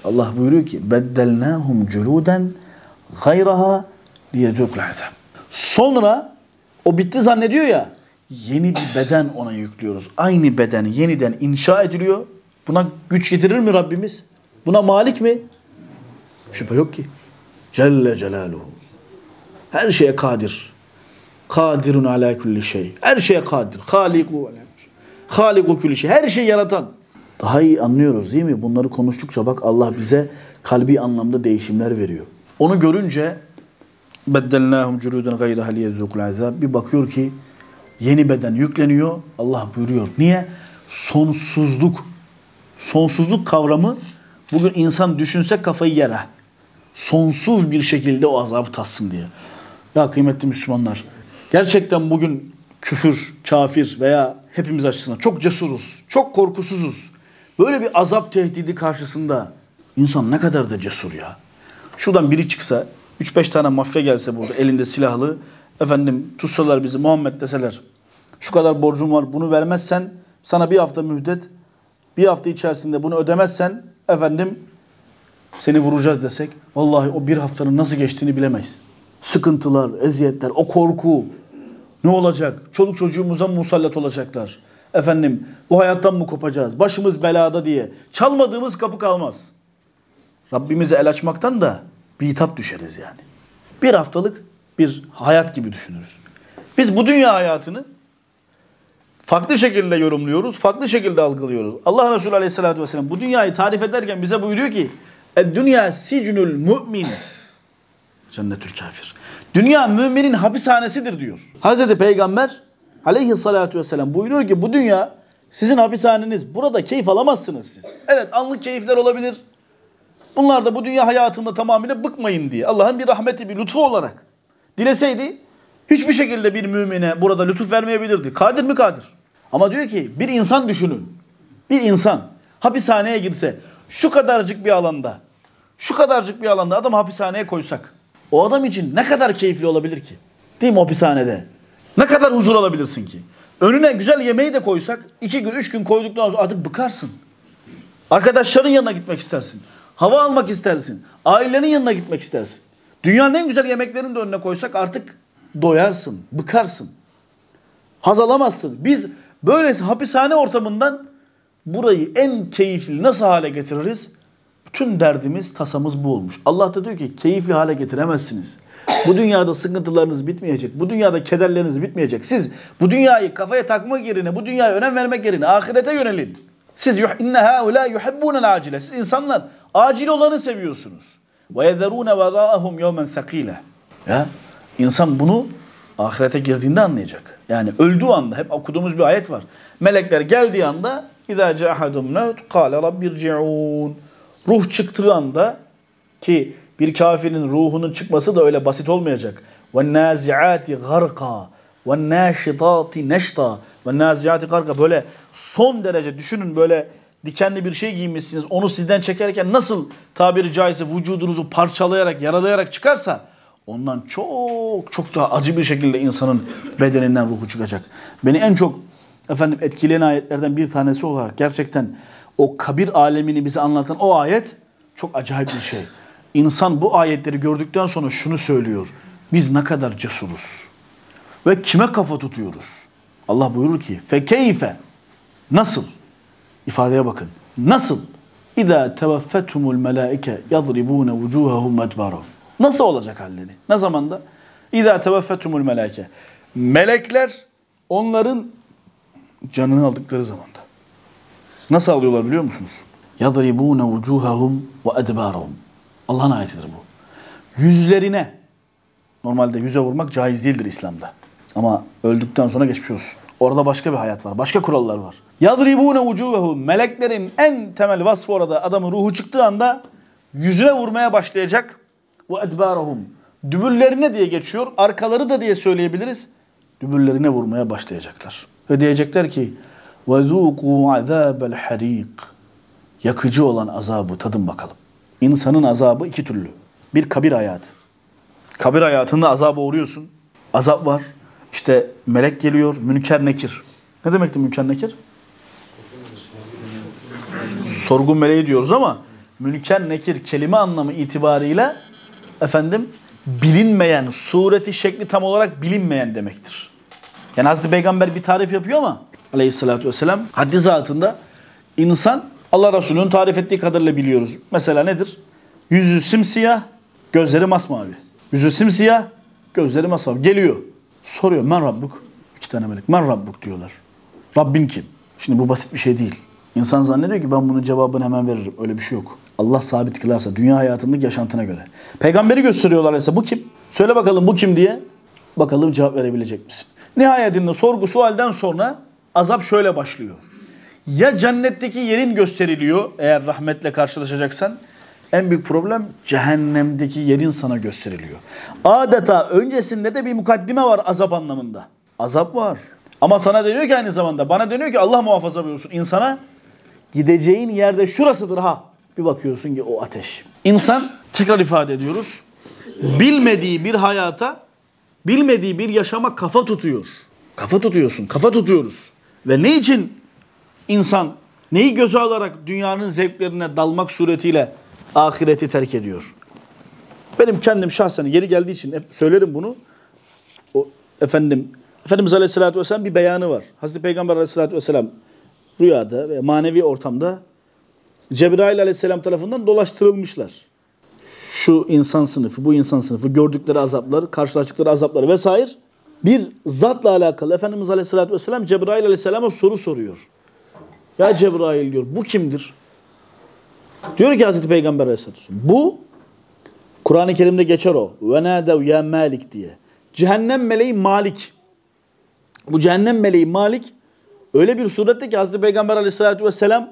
Allah buyuruyor ki beddelnâhum culûden gayraha liyezûkul azab. Sonra o bitti zannediyor ya, yeni bir beden ona yüklüyoruz. Aynı beden yeniden inşa ediliyor. Buna güç getirir mi Rabbimiz? Buna malik mi? Şüphe yok ki. Celle Celaluhu. Her şeye kadir. Kadirun ala kulli şey. Her şeye kadir. Haliku Haliku kulli şey. Her şeyi yaratan. Daha iyi anlıyoruz değil mi? Bunları konuştukça bak Allah bize kalbi anlamda değişimler veriyor. Onu görünce beddelnâhum culûden gayraha liyezûkul azab. Bir bakıyor ki yeni beden yükleniyor. Allah buyuruyor. Niye? Sonsuzluk. Sonsuzluk kavramı bugün insan düşünse kafayı yer ha. Sonsuz bir şekilde o azabı tatsın diye. Ya kıymetli Müslümanlar, gerçekten bugün küfür, kafir veya hepimiz açısından çok cesuruz, çok korkusuzuz. Böyle bir azap tehdidi karşısında insan ne kadar da cesur ya. Şuradan biri çıksa, üç beş tane mafya gelse burada elinde silahlı, efendim tutsalar bizi Muhammed deseler, şu kadar borcum var bunu vermezsen sana bir hafta mühlet, bir hafta içerisinde bunu ödemezsen efendim seni vuracağız desek, vallahi o bir haftanın nasıl geçtiğini bilemeyiz. Sıkıntılar, eziyetler, o korku ne olacak? Çoluk çocuğumuza mı musallat olacaklar? Efendim bu hayattan mı kopacağız? Başımız belada diye. Çalmadığımız kapı kalmaz. Rabbimize el açmaktan da bitap düşeriz yani. Bir haftalık bir hayat gibi düşünürüz. Biz bu dünya hayatını farklı şekilde yorumluyoruz, farklı şekilde algılıyoruz. Allah Resulü Aleyhisselatü Vesselam bu dünyayı tarif ederken bize buyuruyor ki "Dünya sicnul mümin, cennetül kafir." Dünya müminin hapishanesidir diyor. Hazreti Peygamber Aleyhisselatü Vesselam buyuruyor ki bu dünya sizin hapishaneniz. Burada keyif alamazsınız siz. Evet, anlık keyifler olabilir. Bunlar da bu dünya hayatında tamamıyla bıkmayın diye. Allah'ın bir rahmeti, bir lütfu olarak. Dileseydi hiçbir şekilde bir mümine burada lütuf vermeyebilirdi. Kadir mi? Kadir. Ama diyor ki bir insan düşünün. Bir insan hapishaneye girse şu kadarcık bir alanda, şu kadarcık bir alanda adamı hapishaneye koysak o adam için ne kadar keyifli olabilir ki? Değil mi hapishanede? Ne kadar huzur alabilirsin ki? Önüne güzel yemeği de koysak iki gün, üç gün koyduktan sonra artık bıkarsın. Arkadaşların yanına gitmek istersin. Hava almak istersin. Ailenin yanına gitmek istersin. Dünyanın en güzel yemeklerini de önüne koysak artık doyarsın, bıkarsın. Haz alamazsın. Biz böylesi hapishane ortamından burayı en keyifli nasıl hale getiririz? Bütün derdimiz, tasamız bu olmuş. Allah da diyor ki keyifli hale getiremezsiniz. Bu dünyada sıkıntılarınız bitmeyecek. Bu dünyada kederleriniz bitmeyecek. Siz bu dünyayı kafaya takmak yerine, bu dünyaya önem vermek yerine ahirete yönelin. Siz inne haula yuhibbunel acile. Siz insanlar acil olanı seviyorsunuz. Ve yezerune veraahum yevmen sakile. Ya insan bunu ahirete girdiğinde anlayacak. Yani öldüğü anda, hep okuduğumuz bir ayet var. Melekler geldiği anda İzâ câhadum mevt kâle rabbirci'ûn. Ruh çıktığı anda, ki bir kafirin ruhunun çıkması da öyle basit olmayacak. وَالنَّازِعَاتِ غَرْقًا وَالنَّاشِطَاتِ نَشْطًا وَالنَّازِعَاتِ غَرْقًا. Böyle son derece düşünün, böyle dikenli bir şey giymişsiniz. Onu sizden çekerken nasıl tabiri caizse vücudunuzu parçalayarak, yaralayarak çıkarsa ondan çok çok daha acı bir şekilde insanın bedeninden ruhu çıkacak. Beni en çok efendim etkileyen ayetlerden bir tanesi olarak gerçekten o kabir alemini bize anlatan o ayet çok acayip bir şey. İnsan bu ayetleri gördükten sonra şunu söylüyor. Biz ne kadar cesuruz. Ve kime kafa tutuyoruz? Allah buyurur ki fekeyfe. Nasıl? İfadeye bakın. Nasıl? İzâ teveffethumul melâike yadribûne vücûhehum edbârahum. Nasıl olacak halleri? Ne zamanda? İzâ teveffethumul melâike. Melekler onların canını aldıkları zamanda. Nasıl alıyorlar biliyor musunuz? يَضْرِبُونَ وُجُوهَهُمْ وَاَدْبَارَهُمْ. Allah'ın ayetidir bu. Yüzlerine, normalde yüze vurmak caiz değildir İslam'da. Ama öldükten sonra geçmiş olsun. Orada başka bir hayat var, başka kurallar var. يَضْرِبُونَ وُجُوهَهُمْ. Meleklerin en temel vasfı orada, adamın ruhu çıktığı anda yüzüne vurmaya başlayacak. وَاَدْبَارَهُمْ. Dübürlerine diye geçiyor, arkaları da diye söyleyebiliriz. Dübürlerine vurmaya başlayacaklar. Ve diyecekler ki وَذُوقُوا عَذَابَ الْحَر۪يقِ. Yakıcı olan azabı tadın bakalım. İnsanın azabı iki türlü. Bir kabir hayatı. Kabir hayatında azaba uğruyorsun. Azap var. İşte melek geliyor. Münker nekir. Ne demekti münker nekir? Sorgun meleği diyoruz ama Münker nekir kelime anlamı itibarıyla efendim bilinmeyen, sureti şekli tam olarak bilinmeyen demektir. Yani Hazreti Peygamber bir tarif yapıyor ama aleyhissalatü vesselam haddi zatında insan Allah Resulü'nün tarif ettiği kadarıyla biliyoruz. Mesela nedir? Yüzü simsiyah, gözleri masmavi. Yüzü simsiyah, gözleri masmavi. Geliyor. Soruyor. Men Rabbuk? İki tane melek. Men Rabbuk diyorlar. Rabbin kim? Şimdi bu basit bir şey değil. İnsan zannediyor ki ben bunun cevabını hemen veririm. Öyle bir şey yok. Allah sabit kılarsa dünya hayatındaki yaşantına göre. Peygamberi gösteriyorlar ise bu kim? Söyle bakalım bu kim diye. Bakalım cevap verebilecek misin? Nihayetinde sorgu sualden sonra azap şöyle başlıyor. Ya cennetteki yerin gösteriliyor eğer rahmetle karşılaşacaksan. En büyük problem cehennemdeki yerin sana gösteriliyor. Adeta öncesinde de bir mukaddime var azap anlamında. Azap var. Ama sana deniyor ki aynı zamanda bana deniyor ki Allah muhafaza buyursun. İnsana gideceğin yerde şurasıdır ha. Bir bakıyorsun ki o ateş. İnsan tekrar ifade ediyoruz. Bilmediği bir hayata, bilmediği bir yaşama kafa tutuyor. Kafa tutuyorsun, kafa tutuyoruz. Ve ne için insan neyi göze alarak dünyanın zevklerine dalmak suretiyle ahireti terk ediyor? Benim kendim şahsen yeri geldiği için hep söylerim bunu. O efendim Efendimiz Aleyhisselatü Vesselam bir beyanı var. Hazreti Peygamber Aleyhisselatü Vesselam rüyada ve manevi ortamda Cebrail Aleyhisselam tarafından dolaştırılmışlar. Şu insan sınıfı, bu insan sınıfı gördükleri azaplar, karşılaştıkları azaplar vesaire bir zatla alakalı Efendimiz Aleyhisselatü Vesselam Cebrail Aleyhisselam'a soru soruyor. Ya Cebrail diyor bu kimdir? Diyor ki Hazreti Peygamber Aleyhisselatü Vesselam bu Kur'an-ı Kerim'de geçer o. Ve nâdev ya Malik diye. Cehennem meleği Malik. Bu cehennem meleği Malik öyle bir surette ki Hazreti Peygamber Aleyhisselatü Vesselam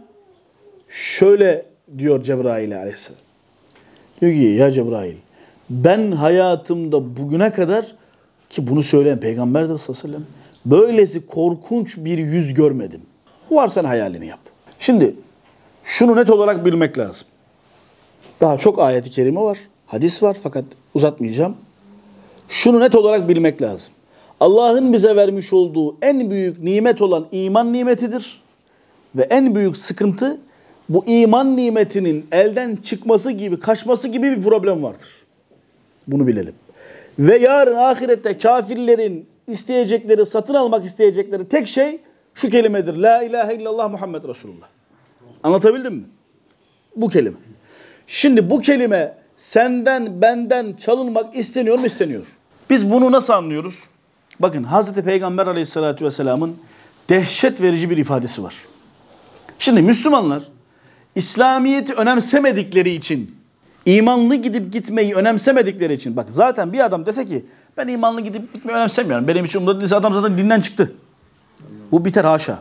şöyle diyor Cebrail Aleyhisselam. Diyor ki ya Cebrail ben hayatımda bugüne kadar ki bunu söyleyen Peygamberdir sallallahu aleyhi ve sellem böylesi korkunç bir yüz görmedim. Bu var sen hayalini yap. Şimdi şunu net olarak bilmek lazım. Daha çok ayet-i kerime var. Hadis var fakat uzatmayacağım. Şunu net olarak bilmek lazım. Allah'ın bize vermiş olduğu en büyük nimet olan iman nimetidir. Ve en büyük sıkıntı bu iman nimetinin elden çıkması gibi, kaçması gibi bir problem vardır. Bunu bilelim. Ve yarın ahirette kafirlerin isteyecekleri, satın almak isteyecekleri tek şey şu kelimedir. La ilahe illallah Muhammed Resulullah. Anlatabildim mi? Bu kelime. Şimdi bu kelime senden, benden çalınmak isteniyor mu? İsteniyor. Biz bunu nasıl anlıyoruz? Bakın Hazreti Peygamber Aleyhisselatü Vesselam'ın dehşet verici bir ifadesi var. Şimdi Müslümanlar İslamiyet'i önemsemedikleri için, imanlı gidip gitmeyi önemsemedikleri için, bak zaten bir adam dese ki ben imanlı gidip gitmeyi önemsemiyorum. Benim için umurumda değilse adam zaten dinden çıktı. Bu biter haşa.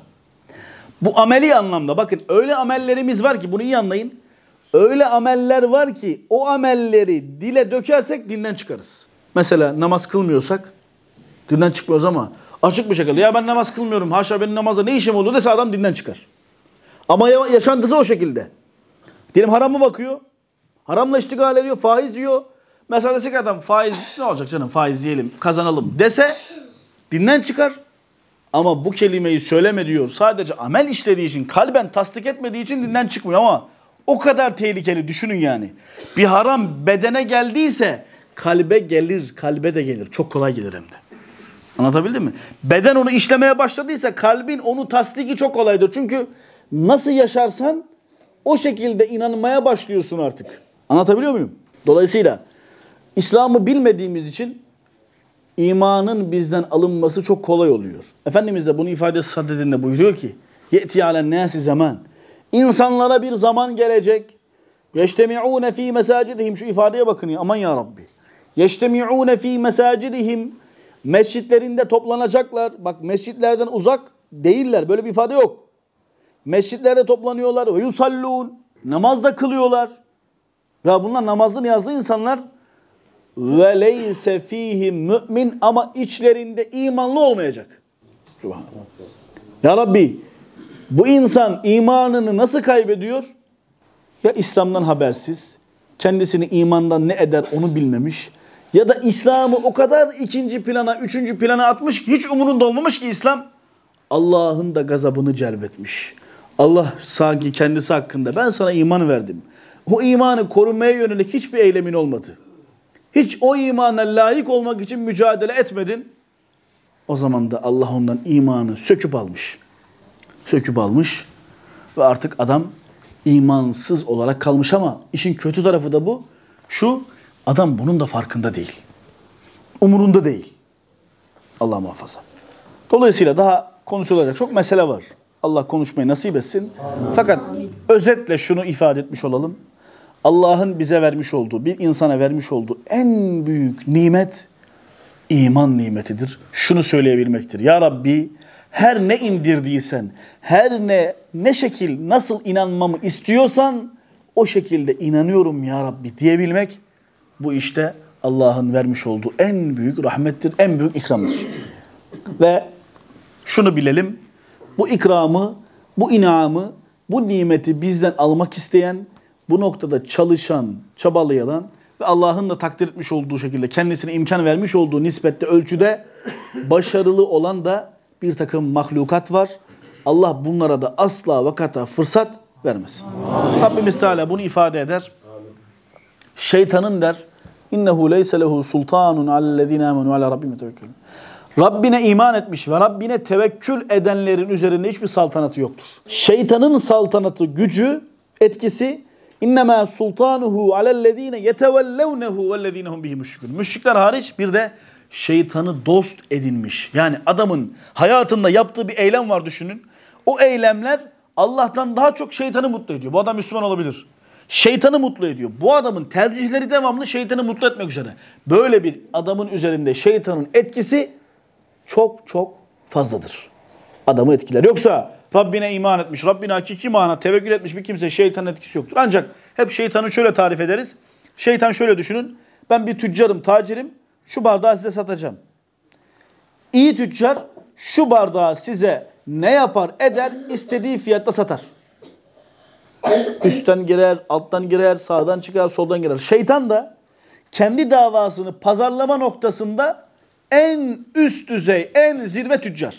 Bu ameli anlamda bakın öyle amellerimiz var ki bunu iyi anlayın. Öyle ameller var ki o amelleri dile dökersek dinden çıkarız. Mesela namaz kılmıyorsak dinden çıkmıyoruz ama açık bir şekilde ya ben namaz kılmıyorum haşa benim namazda ne işim oldu dese adam dinden çıkar. Ama yaşantısı o şekilde. Diyelim harama bakıyor. Haramla iştigal ediyor. Faiz yiyor. Mesela desek adam faiz ne olacak canım faiz yiyelim kazanalım dese dinden çıkar. Ama bu kelimeyi söyleme diyor. Sadece amel işlediği için kalben tasdik etmediği için dinden çıkmıyor ama o kadar tehlikeli düşünün yani. Bir haram bedene geldiyse kalbe gelir. Kalbe de gelir. Çok kolay gelir hem de. Anlatabildim mi? Beden onu işlemeye başladıysa kalbin onu tasdiki çok kolaydır. Çünkü nasıl yaşarsan o şekilde inanmaya başlıyorsun artık. Anlatabiliyor muyum? Dolayısıyla İslam'ı bilmediğimiz için imanın bizden alınması çok kolay oluyor. Efendimiz de bunu ifade saddedinde buyuruyor ki yeti alen nasi zaman. İnsanlara bir zaman gelecek. Yeştemi'ûne fî mesacidihim. Şu ifadeye bakın ya aman ya Rabbi. Yeştemi'ûne fî mesacidihim. Mescitlerinde toplanacaklar. Bak mescitlerden uzak değiller. Böyle bir ifade yok. Mescitlerde toplanıyorlar ve yusallûn. Namaz da kılıyorlar. Ya bunlar namazlı niyazlı insanlar. Ve leyse fîhim mü'min ama içlerinde imanlı olmayacak. Subhanallah. Ya Rabbi bu insan imanını nasıl kaybediyor? Ya İslam'dan habersiz, kendisini imandan ne eder onu bilmemiş. Ya da İslam'ı o kadar ikinci plana, üçüncü plana atmış ki hiç umurunda olmamış ki İslam. Allah'ın da gazabını celbetmiş. Allah sanki kendisi hakkında ben sana iman verdim. o imanı korumaya yönelik hiçbir eylemin olmadı. Hiç o imana layık olmak için mücadele etmedin. O zaman da Allah ondan imanı söküp almış. Söküp almış ve artık adam imansız olarak kalmış ama işin kötü tarafı da bu. Şu, adam bunun da farkında değil. Umurunda değil. Allah muhafaza. Dolayısıyla daha konuşulacak çok mesele var. Allah konuşmayı nasip etsin. Amin. Fakat özetle şunu ifade etmiş olalım. Allah'ın bize vermiş olduğu, bir insana vermiş olduğu en büyük nimet iman nimetidir. Şunu söyleyebilmektir. Ya Rabbi, her ne indirdiysen, her ne ne şekil nasıl inanmamı istiyorsan o şekilde inanıyorum ya Rabbi diyebilmek, bu işte Allah'ın vermiş olduğu en büyük rahmettir, en büyük ikramdır. Ve şunu bilelim, bu ikramı, bu inamı, bu nimeti bizden almak isteyen, bu noktada çalışan, çabalayan ve Allah'ın da takdir etmiş olduğu şekilde kendisine imkan vermiş olduğu nispette, ölçüde başarılı olan da bir takım mahlukat var. Allah bunlara da asla ve kata fırsat vermesin. Amin. Rabbimiz Teala bunu ifade eder. Amin. Şeytanın der, İnnehu leyse lehu sultanun alellezine amenu ala rabbim tevekkül. Rabbine iman etmiş ve Rabbine tevekkül edenlerin üzerinde hiçbir saltanatı yoktur. Şeytanın saltanatı, gücü, etkisi İnnemâ sultanuhu alellezîne yetevellevnehu vellezinehum bihi müşrikûn. Müşrikler hariç bir de şeytanı dost edinmiş. Yani adamın hayatında yaptığı bir eylem var düşünün. O eylemler Allah'tan daha çok şeytanı mutlu ediyor. Bu adam Müslüman olabilir. Şeytanı mutlu ediyor. Bu adamın tercihleri devamlı şeytanı mutlu etmek üzere. Böyle bir adamın üzerinde şeytanın etkisi çok çok fazladır. Adamı etkiler. Yoksa Rabbine iman etmiş, Rabbine hakiki manada tevekkül etmiş bir kimse şeytanın etkisi yoktur. Ancak hep şeytanı şöyle tarif ederiz. Şeytan şöyle düşünün. Ben bir tüccarım, tacirim. Şu bardağı size satacağım. İyi tüccar şu bardağı size ne yapar eder, istediği fiyatta satar. Üstten girer, alttan girer, sağdan çıkar, soldan girer. Şeytan da kendi davasını pazarlama noktasında en üst düzey, en zirve tüccar.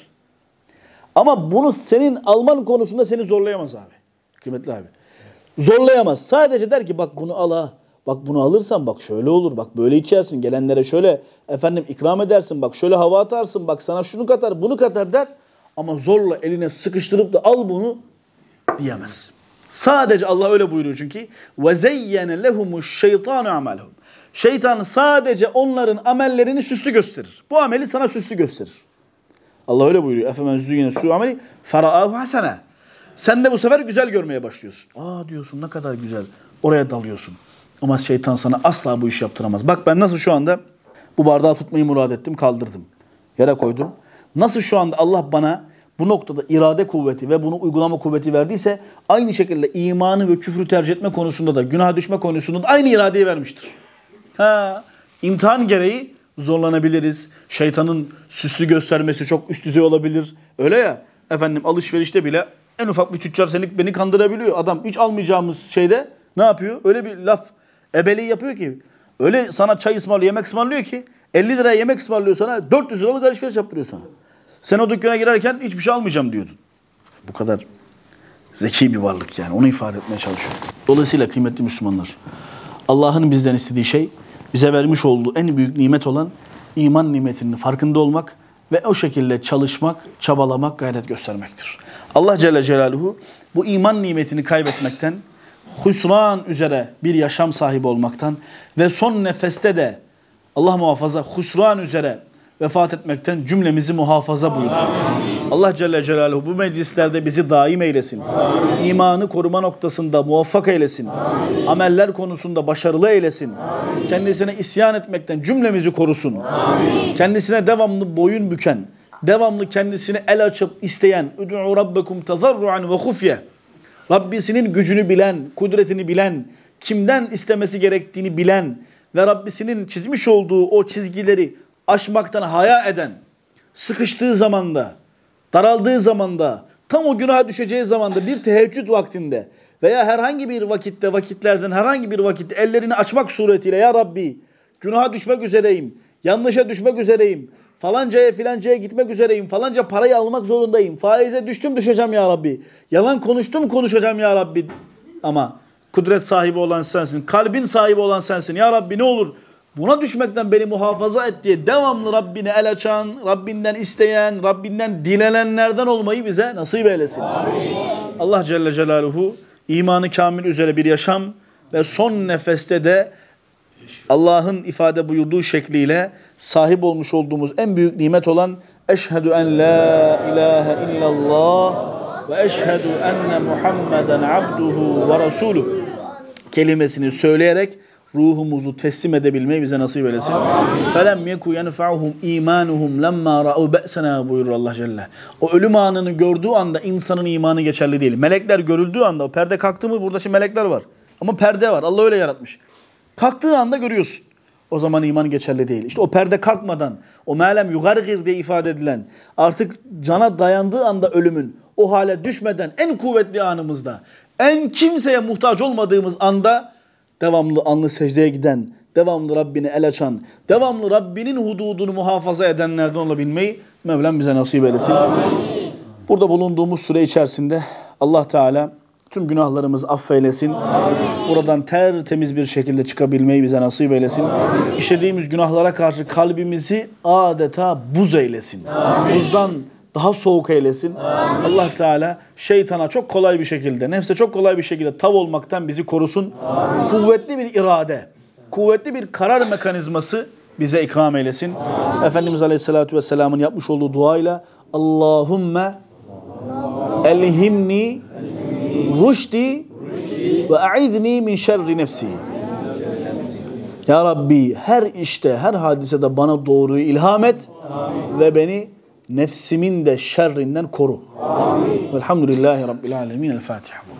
Ama bunu senin alman konusunda seni zorlayamaz abi. Kıymetli abi. Zorlayamaz. Sadece der ki bak bunu al ha. Bak bunu alırsan bak şöyle olur. Bak böyle içersin. Gelenlere şöyle efendim ikram edersin. Bak şöyle hava atarsın. Bak sana şunu katar, bunu katar der. Ama zorla eline sıkıştırıp da al bunu diyemez. Sadece Allah öyle buyuruyor çünkü. وَزَيَّنَ لَهُمُ الشَّيْطَانُ عَمَلَهُمْ. Şeytan sadece onların amellerini süslü gösterir. Bu ameli sana süslü gösterir. Allah öyle buyuruyor. Efemen züyyene su ameli faraahu hasene. Sen de bu sefer güzel görmeye başlıyorsun. Aa diyorsun ne kadar güzel. Oraya dalıyorsun. Ama şeytan sana asla bu işi yaptıramaz. Bak ben nasıl şu anda bu bardağı tutmayı murad ettim, kaldırdım. Yere koydum. Nasıl şu anda Allah bana bu noktada irade kuvveti ve bunu uygulama kuvveti verdiyse aynı şekilde imanı ve küfrü tercih etme konusunda da günaha düşme konusunda da aynı iradeyi vermiştir. Ha, imtihan gereği zorlanabiliriz. Şeytanın süslü göstermesi çok üst düzey olabilir. Öyle ya efendim alışverişte bile en ufak bir tüccar seni beni kandırabiliyor. Adam hiç almayacağımız şeyde ne yapıyor? Öyle bir laf ebeliği yapıyor ki öyle sana çay ısmarlıyor, yemek ısmarlıyor ki elli liraya yemek ısmarlıyor sana, dört yüz liralık alışveriş yaptırıyor sana. Sen o dükkana girerken hiçbir şey almayacağım diyordun. Bu kadar zeki bir varlık yani. Onu ifade etmeye çalışıyor. Dolayısıyla kıymetli Müslümanlar, Allah'ın bizden istediği şey bize vermiş olduğu en büyük nimet olan iman nimetinin farkında olmak ve o şekilde çalışmak, çabalamak, gayret göstermektir. Allah Celle Celaluhu bu iman nimetini kaybetmekten, husran üzere bir yaşam sahibi olmaktan ve son nefeste de Allah muhafaza husran üzere vefat etmekten cümlemizi muhafaza buyursun. Amin. Allah Celle Celaluhu bu meclislerde bizi daim eylesin. Amin. İmanı koruma noktasında muvaffak eylesin. Amin. Ameller konusunda başarılı eylesin. Amin. Kendisine isyan etmekten cümlemizi korusun. Amin. Kendisine devamlı boyun büken, devamlı kendisine el açıp isteyen, "Ud'u rabbekum tazarruan ve hufye." Rabbisinin gücünü bilen, kudretini bilen, kimden istemesi gerektiğini bilen ve Rabbisinin çizmiş olduğu o çizgileri aşmaktan haya eden, sıkıştığı zamanda, daraldığı zamanda, tam o günaha düşeceği zamanda bir teheccüd vaktinde veya herhangi bir vakitte, vakitlerden herhangi bir vakitte ellerini açmak suretiyle "Ya Rabbi, günaha düşmek üzereyim, yanlışa düşmek üzereyim, falancaya filancaya gitmek üzereyim, falanca parayı almak zorundayım, faize düştüm düşeceğim ya Rabbi, yalan konuştum konuşacağım ya Rabbi." Ama Kudret sahibi olan sensin. Kalbin sahibi olan sensin. Ya Rabbi ne olur buna düşmekten beni muhafaza et diye devamlı Rabbine el açan, Rabbinden isteyen, Rabbinden dilenenlerden olmayı bize nasip eylesin. Amin. Allah Celle Celaluhu imanı kamil üzere bir yaşam ve son nefeste de Allah'ın ifade buyurduğu şekliyle sahip olmuş olduğumuz en büyük nimet olan eşhedü en la ilahe illallah ve eşhedü enne Muhammeden abduhu ve rasuluhu kelimesini söyleyerek ruhumuzu teslim edebilmeyi bize nasip eylesin. Felem yeku yenfa'uhum imanuhum lemma ra'u ba'sena buyurur Allah Celle. O ölüm anını gördüğü anda insanın imanı geçerli değil. Melekler görüldüğü anda o perde kalktı mı burada şimdi melekler var. Ama perde var. Allah öyle yaratmış. Kalktığı anda görüyorsun. O zaman iman geçerli değil. İşte o perde kalkmadan, o melem yugargir diye ifade edilen, artık cana dayandığı anda ölümün, o hale düşmeden en kuvvetli anımızda, en kimseye muhtaç olmadığımız anda devamlı alnı secdeye giden, devamlı Rabbine el açan, devamlı Rabbinin hududunu muhafaza edenlerden olabilmeyi Mevlam bize nasip eylesin. Amin. Burada bulunduğumuz süre içerisinde Allah Teala tüm günahlarımızı affeylesin. Amin. Buradan tertemiz bir şekilde çıkabilmeyi bize nasip eylesin. Amin. İşlediğimiz günahlara karşı kalbimizi adeta buz eylesin. Amin. Buzdan daha soğuk eylesin. Amin. Allah Teala şeytana çok kolay bir şekilde, nefse çok kolay bir şekilde tav olmaktan bizi korusun. Amin. Kuvvetli bir irade, kuvvetli bir karar mekanizması bize ikram eylesin. Amin. Efendimiz Aleyhisselatü Vesselam'ın yapmış olduğu duayla Allahümme elhimni rüşdi ve a'idni min şerri nefsi. Ya Rabbi her işte, her hadisede bana doğruyu ilham et. Amin. Ve beni nefsimin de şerrinden koru. Amin. Velhamdülillahi Rabbil alemin. El Fatiha.